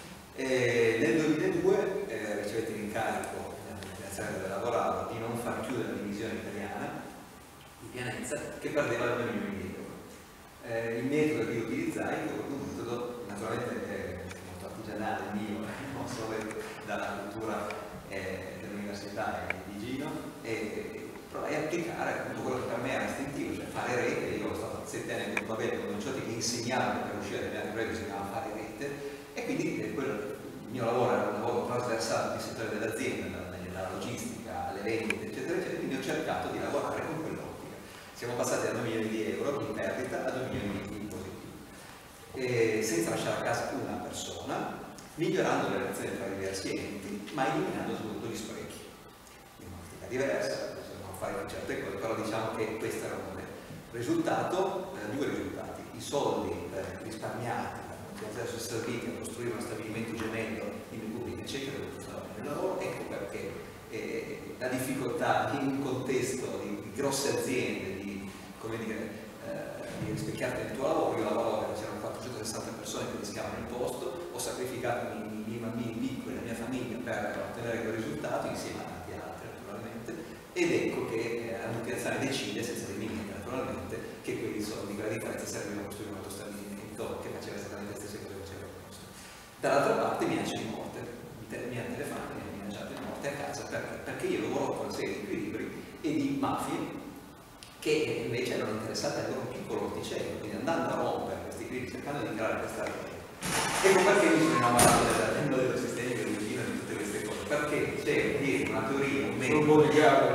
Nel 2002 ricevette l'incarico nell'azienda dove lavoravo di non far chiudere la divisione italiana di Pianezza, che perdeva il 2 milioni di euro. Il metodo che io utilizzai fu un metodo naturalmente molto artigianale mio, non solo dalla cultura dell'università di Gino, e provai a applicare appunto quello che per me era istintivo, cioè fare rete. Io ero stato 7 anni a Babbello con Cioti che insegnavano che per uscire dagli anni bisognava fare rete, e quindi il mio lavoro era un lavoro trasversale nel settore dell'azienda, dalla logistica alle vendite, eccetera, eccetera, quindi ho cercato di lavorare con quell'ottica. Siamo passati da 2 milioni di euro in perdita a 2 milioni in positivo, senza lasciare a casa una persona, migliorando le relazioni tra i diversi enti, ma eliminando soprattutto gli sprechi. In un'ottica diversa, possiamo fare certe cose, però diciamo che questo era un modello. Risultato, 2 risultati: i soldi risparmiati sono serviti a costruire uno stabilimento gemello in Repubblica Ceca dove funzionava nel lavoro. Ecco perché la difficoltà in un contesto di grosse aziende di rispecchiarti nel tuo lavoro. Io lavoravo perché c'erano 460 persone che rischiavano il posto, ho sacrificato i miei bambini piccoli e la mia famiglia per ottenere quel risultato, insieme a tanti altri naturalmente, ed ecco che la multinazionale decide, senza dirmi niente naturalmente, che quei soldi, quella differenza, servivano a costruire un altro stabilimento che faceva esattamente le stesse cose che faceva il posto. Dall'altra parte minacce di morte, mi hanno telefonato e mi hanno minacciato di morte a casa perché io lavoro con una serie di equilibri e di mafie che invece erano interessate al loro piccolo orticello, quindi andando a rompere questi equilibri, cercando di creare questa rete. Ecco perché mi sono innamorato del modello sistemico di Gino e di tutte queste cose, perché c'è dietro una teoria, un metodo,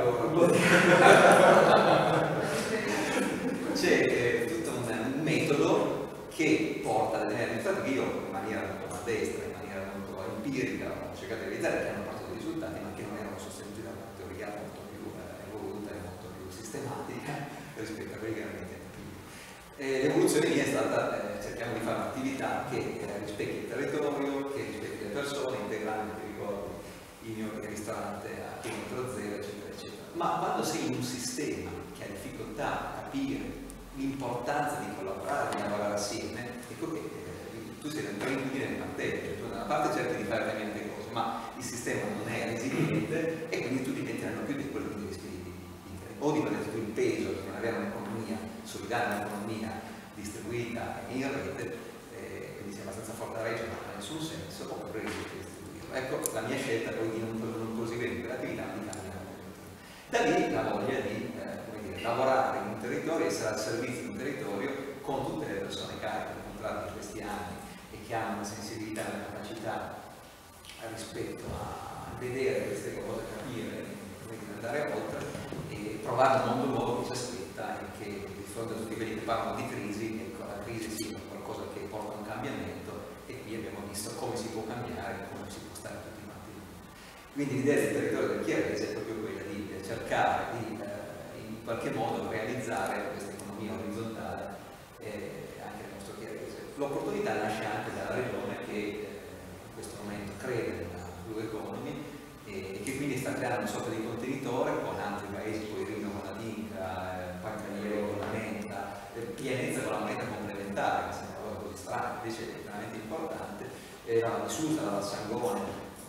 c'è tutto un metodo che porta a delle risultati che io in maniera molto maldestra, in maniera molto empirica ho cercato di realizzare, che hanno portato dei risultati ma che non erano sostenuti da una teoria molto più evoluta e molto più sistematica rispetto a quelli che erano i tempi. L'evoluzione mia è stata, cerchiamo di fare un'attività che rispecchi il territorio, che rispecchi le persone, integrando, ti ricordi, il mio ristorante a chilometro zero, eccetera, eccetera. Ma quando sei in un sistema che ha difficoltà a capire l'importanza di collaborare, di lavorare assieme, ecco che tu sei dentro nel martello, tu da una parte cerchi di fare determinate cose, ma il sistema non è resiliente e quindi tu diventi più di quello che rischi o di prendere tutto il peso di non avere un'economia solidale, un'economia distribuita in rete, quindi sei abbastanza forte a reggere, ma non ha nessun senso, o per distribuirlo. Ecco, la mia scelta poi di non proseguire in quell'attività mi cambia. Da lì la voglia di lavorare in un territorio, essere al servizio di un territorio con tutte le persone che ho incontrato in questi anni e che hanno una sensibilità e una capacità rispetto a vedere queste cose, capire, andare oltre e provare un mondo nuovo che ci aspetta e che di fronte a tutti quelli che parlano di crisi, ecco, la crisi sia qualcosa che porta a un cambiamento e qui abbiamo visto come si può cambiare e come si può stare tutti quanti. Quindi l'idea del territorio del Chiarese è proprio quella di cercare di in qualche modo realizzare questa economia orizzontale anche nel nostro Chiarese. L'opportunità nasce anche dalla regione che in questo momento crede nella Blue Economy e che quindi sta creando una sorta di contenitore con altri paesi, poi Rino con la Dinca, Pancaniere con la Menta, Pienezza con la Menta complementare, che sembra una cosa così strana, invece è veramente importante, la Susa, la Sangone,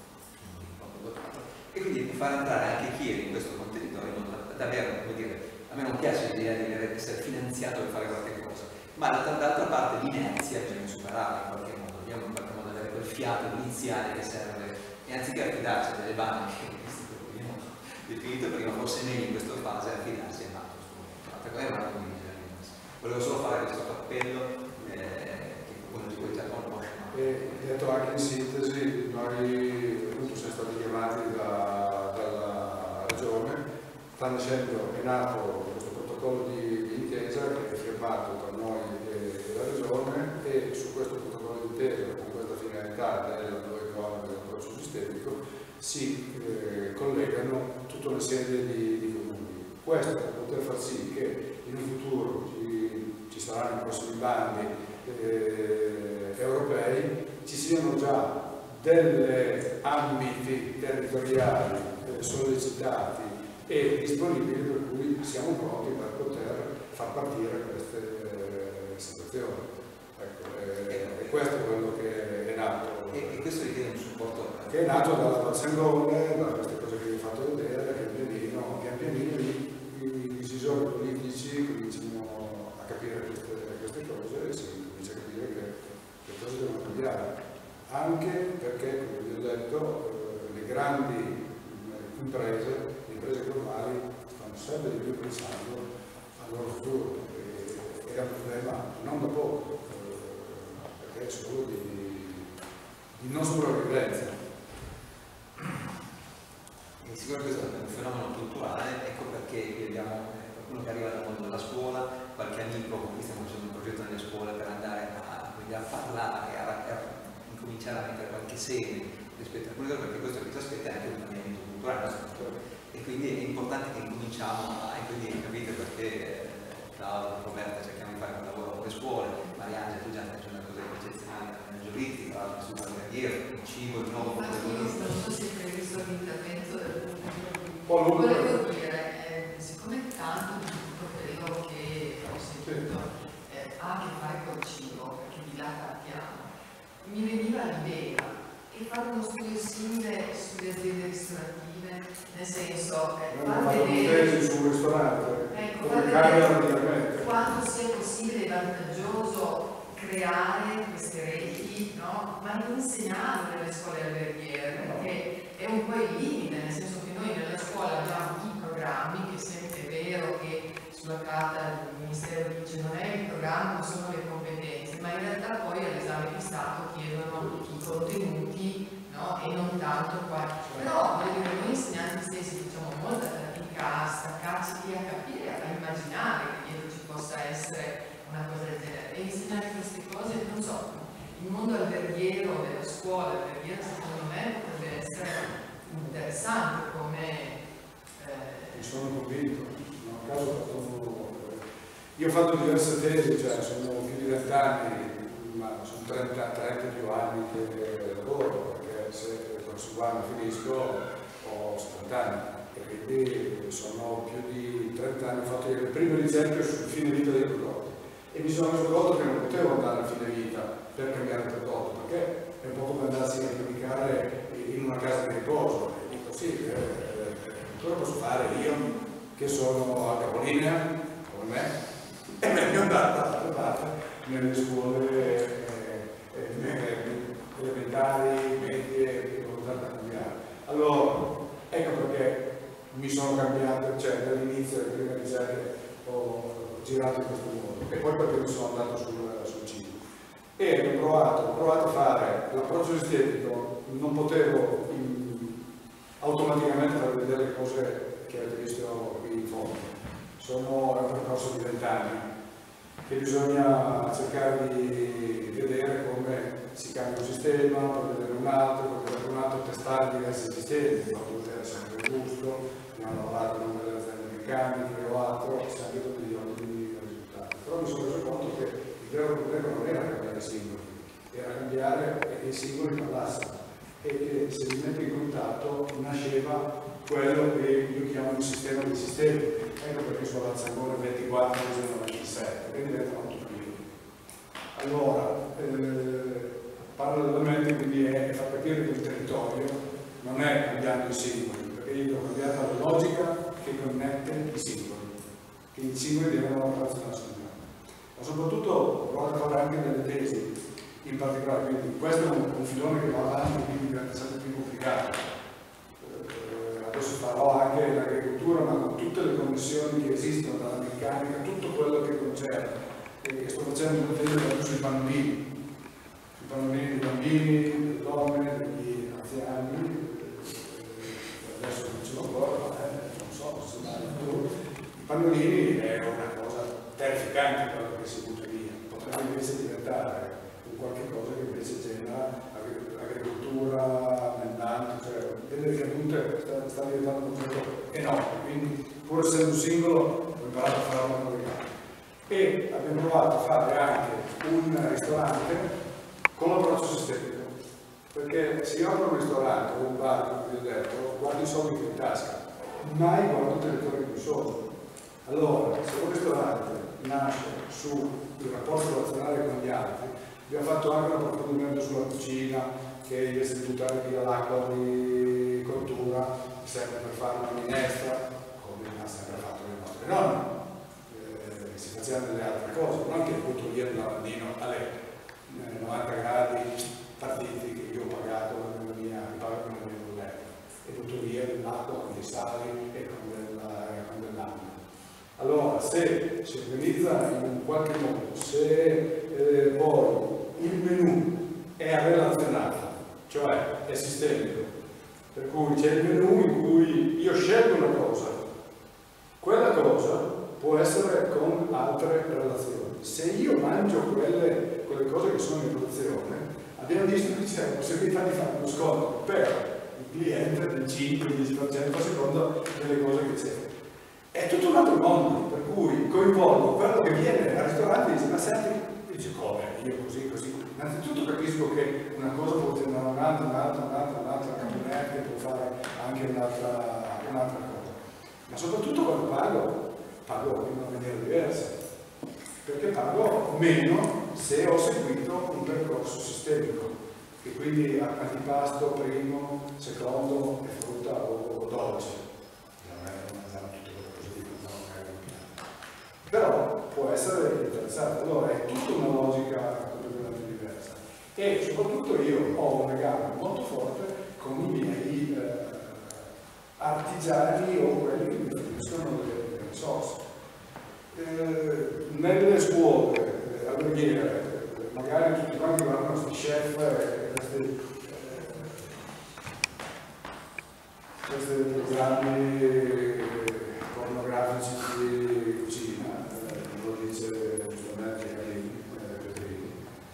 e quindi di far entrare anche Chieri in questo contenitore in modo da avere, come dire, a me non piace l'idea di essere finanziato per fare qualche cosa, ma dall'altra parte l'inerzia bisogna superarla in qualche modo, dobbiamo in qualche modo avere quel fiato iniziale che serve. E anziché affidarsi a delle banche, abbiamo definito prima, forse è meglio in questa fase affidarsi a un altro strumento. L'altra cosa è una condivisione. Volevo solo fare questo appello che qualcuno di voi già conosce. Detto anche in sintesi, noi appunto siamo stati chiamati dalla regione, sta nascendo, è nato questo protocollo di intesa che è firmato tra noi e la regione, e su questo protocollo di intesa, con questa finalità della nuova economia, dell'approccio sistemico, si collegano tutta una serie di comuni. Questo per poter far sì che in un futuro ci saranno i prossimi bandi europei, ci siano già degli ambiti territoriali sollecitati e disponibili per cui siamo pronti per poter far partire queste situazioni. Ecco, e questo è quello che è nato. E questo richiede un supporto. Che è nato dalla Valsangone, da queste cose che vi ho fatto vedere, pian pianino i decisori politici cominciano a capire queste cose e si comincia a capire che le cose devono cambiare. Anche perché, come vi ho detto, le grandi imprese, le imprese globali, stanno sempre di più pensando al loro futuro. È un problema non da poco, perché è solo di non sopravvivenza. E sicuramente questo è un fenomeno culturale, ecco perché abbiamo qualcuno che arriva dal mondo della scuola, qualche amico con cui stiamo facendo un progetto nelle scuole per andare a parlare, a incominciare a mettere qualche seme rispetto a quello, perché questo che ci aspetta è anche un cambiamento culturale e quindi è importante che incominciamo e quindi capite perché Claudio, Roberta cerchiamo di fare un lavoro con le scuole, Mariangela tu già stai facendo una cosa eccezionale nel giuridico, tra l'altro sul barriere, il cibo, il nuovo protagonista. Non so se è previsto l'intervento del Volevo dire, siccome tanto di tutto quello che ho sentito ha a che fare col cibo, perché di là partiamo, mi veniva l'idea di fare uno studio simile sulle aziende ristorative, nel senso far vedere sul ristorante, quanto sia possibile e vantaggioso creare queste reti, no? Ma non insegnarlo nelle scuole alberghiere, perché è un po' il limite, nel senso che noi nella scuola abbiamo i programmi, che sempre è vero che sulla carta del Ministero dice non è il programma, ma sono le competenze, ma in realtà poi all'esame di Stato chiedono i contenuti, no? E non tanto qua. Però voglio dire, noi insegnanti stessi facciamo molta fatica a staccarci a capire, a immaginare che dietro ci possa essere una cosa del genere. E insegnare queste cose, non so, il mondo alberghiero della scuola alberghiera secondo me potrebbe essere interessante come... Mi sono convinto, non a caso io ho fatto diverse tesi, cioè sono più di 20 anni, ma sono 30 più anni che lavoro, perché se il prossimo anno finisco ho 70 anni e quindi sono più di 30 anni, ho fatto le prime ricerche sul fine vita dei prodotti e mi sono reso conto che non potevo andare a fine vita per cambiare il prodotto, perché è un po' come andassi a medicare in una casa di riposo e dico sì, cosa posso fare io che sono a capolinea come me e meglio andare da altre parti nelle scuole elementari, medie, devo andare a cambiare. Allora, ecco perché mi sono cambiato, cioè dall'inizio delle prime ricerche ho girato in questo modo e poi perché mi sono andato sul cibo e ho provato a fare l'approccio estetico, non potevo automaticamente far vedere le cose che avete visto qui in fondo, è un percorso di 20 anni che bisogna cercare di vedere come si cambia un sistema, poi vedere un altro, testare diversi sistemi, fatto vedere sempre il gusto, abbiamo lavorato con delle aziende meccaniche o altro, si è venuto degli ottimi risultati. Però mi sono reso conto che il vero problema non era cambiare i singoli, era cambiare che i singoli parlassero e che se li metti in contatto nasceva quello che io chiamo il sistema dei sistemi. Ecco perché sulla Valsangone 24 usano 27, quindi diventano tutto più. Allora, parallelamente quindi è far capire che il territorio non è cambiando i singoli, perché io devo cambiare la logica che connette i singoli, che i singoli devono razionarsi. Ma soprattutto ho provato a fare anche delle tesi, in particolare, quindi questo è un filone che va avanti, quindi diventa sempre più complicato. Adesso farò anche l'agricoltura, ma con tutte le connessioni che esistono dalla meccanica, tutto quello che concerne. E sto facendo una tesi sui pannolini dei bambini, delle donne, degli anziani, adesso non ce l'ho ancora, non so se mai tu. I pannolini è una cosa terrificante quello che si butta via, potrebbe invece diventare qualche cosa che invece genera agricoltura, nell'ambito, cioè delle ricadute sta diventando un progetto enorme, quindi pur essendo un singolo ho imparato a farlo con le gambe. E abbiamo provato a fare anche un ristorante con l'approccio sistemico, perché se io apro un ristorante o un bar, come vi ho detto, guardo i soldi che ho in tasca, mai guardo il territorio in cui sono. Allora, se un ristorante nasce sul rapporto relazionale con gli altri, abbiamo fatto anche un approfondimento sulla cucina, che invece di buttare via l'acqua di cottura serve per fare una minestra, come ha sempre fatto le nostre nonne. Si facevano delle altre cose, non che butto via il lavandino a lei, 90 gradi partiti che io ho pagato nella mia, pago nella mia bolletta, e butto via l'acqua con dei sali e con dell'acqua. Allora, se si organizza in un qualche modo, se poi il menù è relazionato, cioè è sistemico, per cui c'è il menù in cui io scelgo una cosa, quella cosa può essere con altre relazioni. Se io mangio quelle cose che sono in relazione, abbiamo visto che c'è la possibilità di fare uno sconto per il cliente del 5-10% a seconda delle cose che c'è. È tutto un altro mondo, per cui coinvolgo quello che viene al ristorante e dice: ma senti, dice come? Io così. Innanzitutto capisco che una cosa può generare un'altra camionetta, che può fare anche un'altra cosa. Ma soprattutto quando pago in una maniera diversa, perché pago meno se ho seguito un percorso sistemico, che quindi antipasto, primo, secondo e frutta o dolce. Però può essere interessante, allora è tutta una logica completamente diversa e soprattutto io ho un legame molto forte con i miei artigiani o quelli che mi forniscono delle risorse. Nelle scuole alberghiere magari tutti quanti guardano questi chef, questi programmi pornografici di cucina, lo dice giustamente Petrini.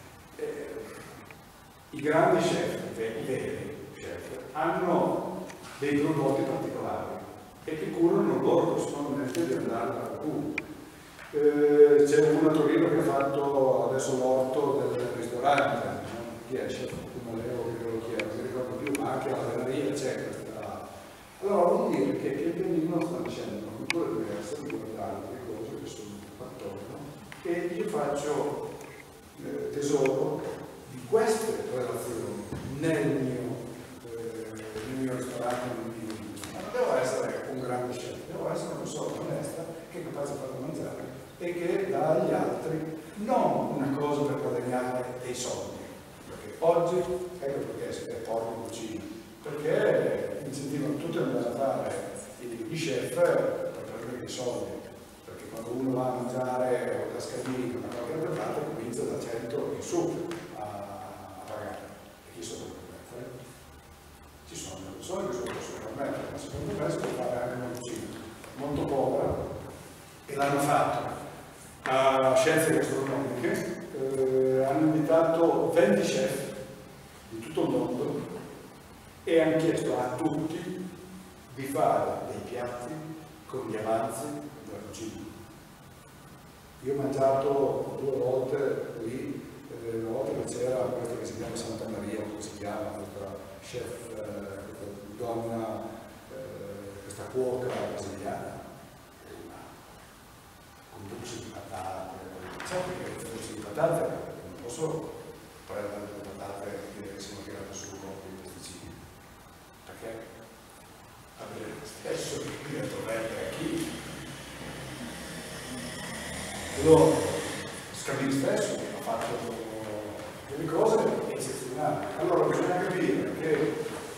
I grandi chef, i veri chef, hanno dei prodotti particolari e che curano loro personalmente di andare a qualcuno. C'è uno a Torino che ha fatto adesso l'orto del ristorante, no? Chi è? Chef Cumaleo, che lo chiedo, non mi ricordo più, ma anche alla Venaria c'è questa. Allora vuol dire che il pianino sta dicendo una cultura diversa, di guardare le cose che sono attorno, e io faccio tesoro di queste relazioni nel mio ristorante, ma non devo essere un grande chef, devo essere una persona onesta che è capace di farlo mangiare e che dà agli altri non una cosa per guadagnare dei soldi, perché oggi, ecco perché si è porco in cucina, perché incentivano tutti ad andare a fare gli chef per prendere dei soldi, perché quando uno va a mangiare o da scadino una qualche altra parte comincia da 100 in su a pagare. E chi sono per permettere? Ci sono delle persone che sono possono permettere, ma secondo me si può fare anche una cucina molto povera, e l'hanno fatto a Scienze Gastronomiche, hanno invitato 20 chef di tutto il mondo e hanno chiesto a tutti di fare dei piatti con gli avanzi della cucina. Io ho mangiato 2 volte lì, una volta che c'era questa che si chiama Santa Maria, come si chiama, questa chef, questa donna, questa cuoca brasiliana, con bucce di patate. Certo che bucce di patate non posso prendere le patate che sono tirate su con i pesticidi, perché avere spesso il torrente a chi. Allora, Scamini stesso ha fatto delle cose eccezionali. Allora bisogna capire che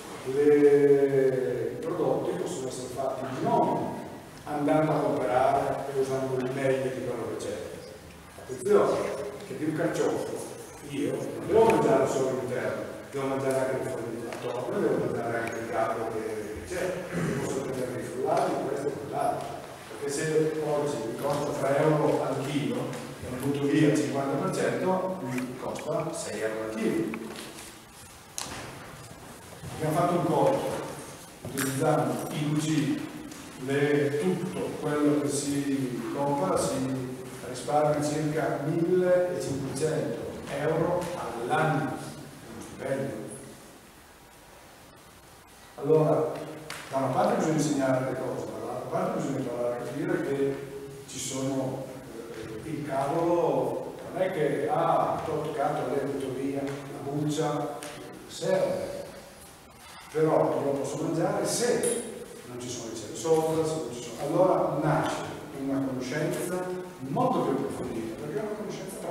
i prodotti possono essere fatti non andando a comprare e usando il meglio di quello che c'è. Attenzione, che di un carciofo io non devo mangiare solo l'interno, devo mangiare anche le foglie attorno, devo mangiare anche il capo che c'è, posso prendere i frullati, questo e quell'altro. Perché se oggi mi costa 3 euro al chilo e ne butto via il 50%, mi costa 6 euro al chilo. Abbiamo fatto un conto. utilizzando IUG, tutto quello che si compra si risparmia circa 1.500 euro all'anno, uno stipendio. Allora, da una parte bisogna insegnare le cose, dall'altra parte bisogna imparare a capire che ci sono il cavolo, non è che ho toccato, l'hai butto via, la buccia, serve, però non lo posso mangiare se non ci sono ricette sopra, se non ci sono. Allora nasce una conoscenza molto più approfondita, perché è una conoscenza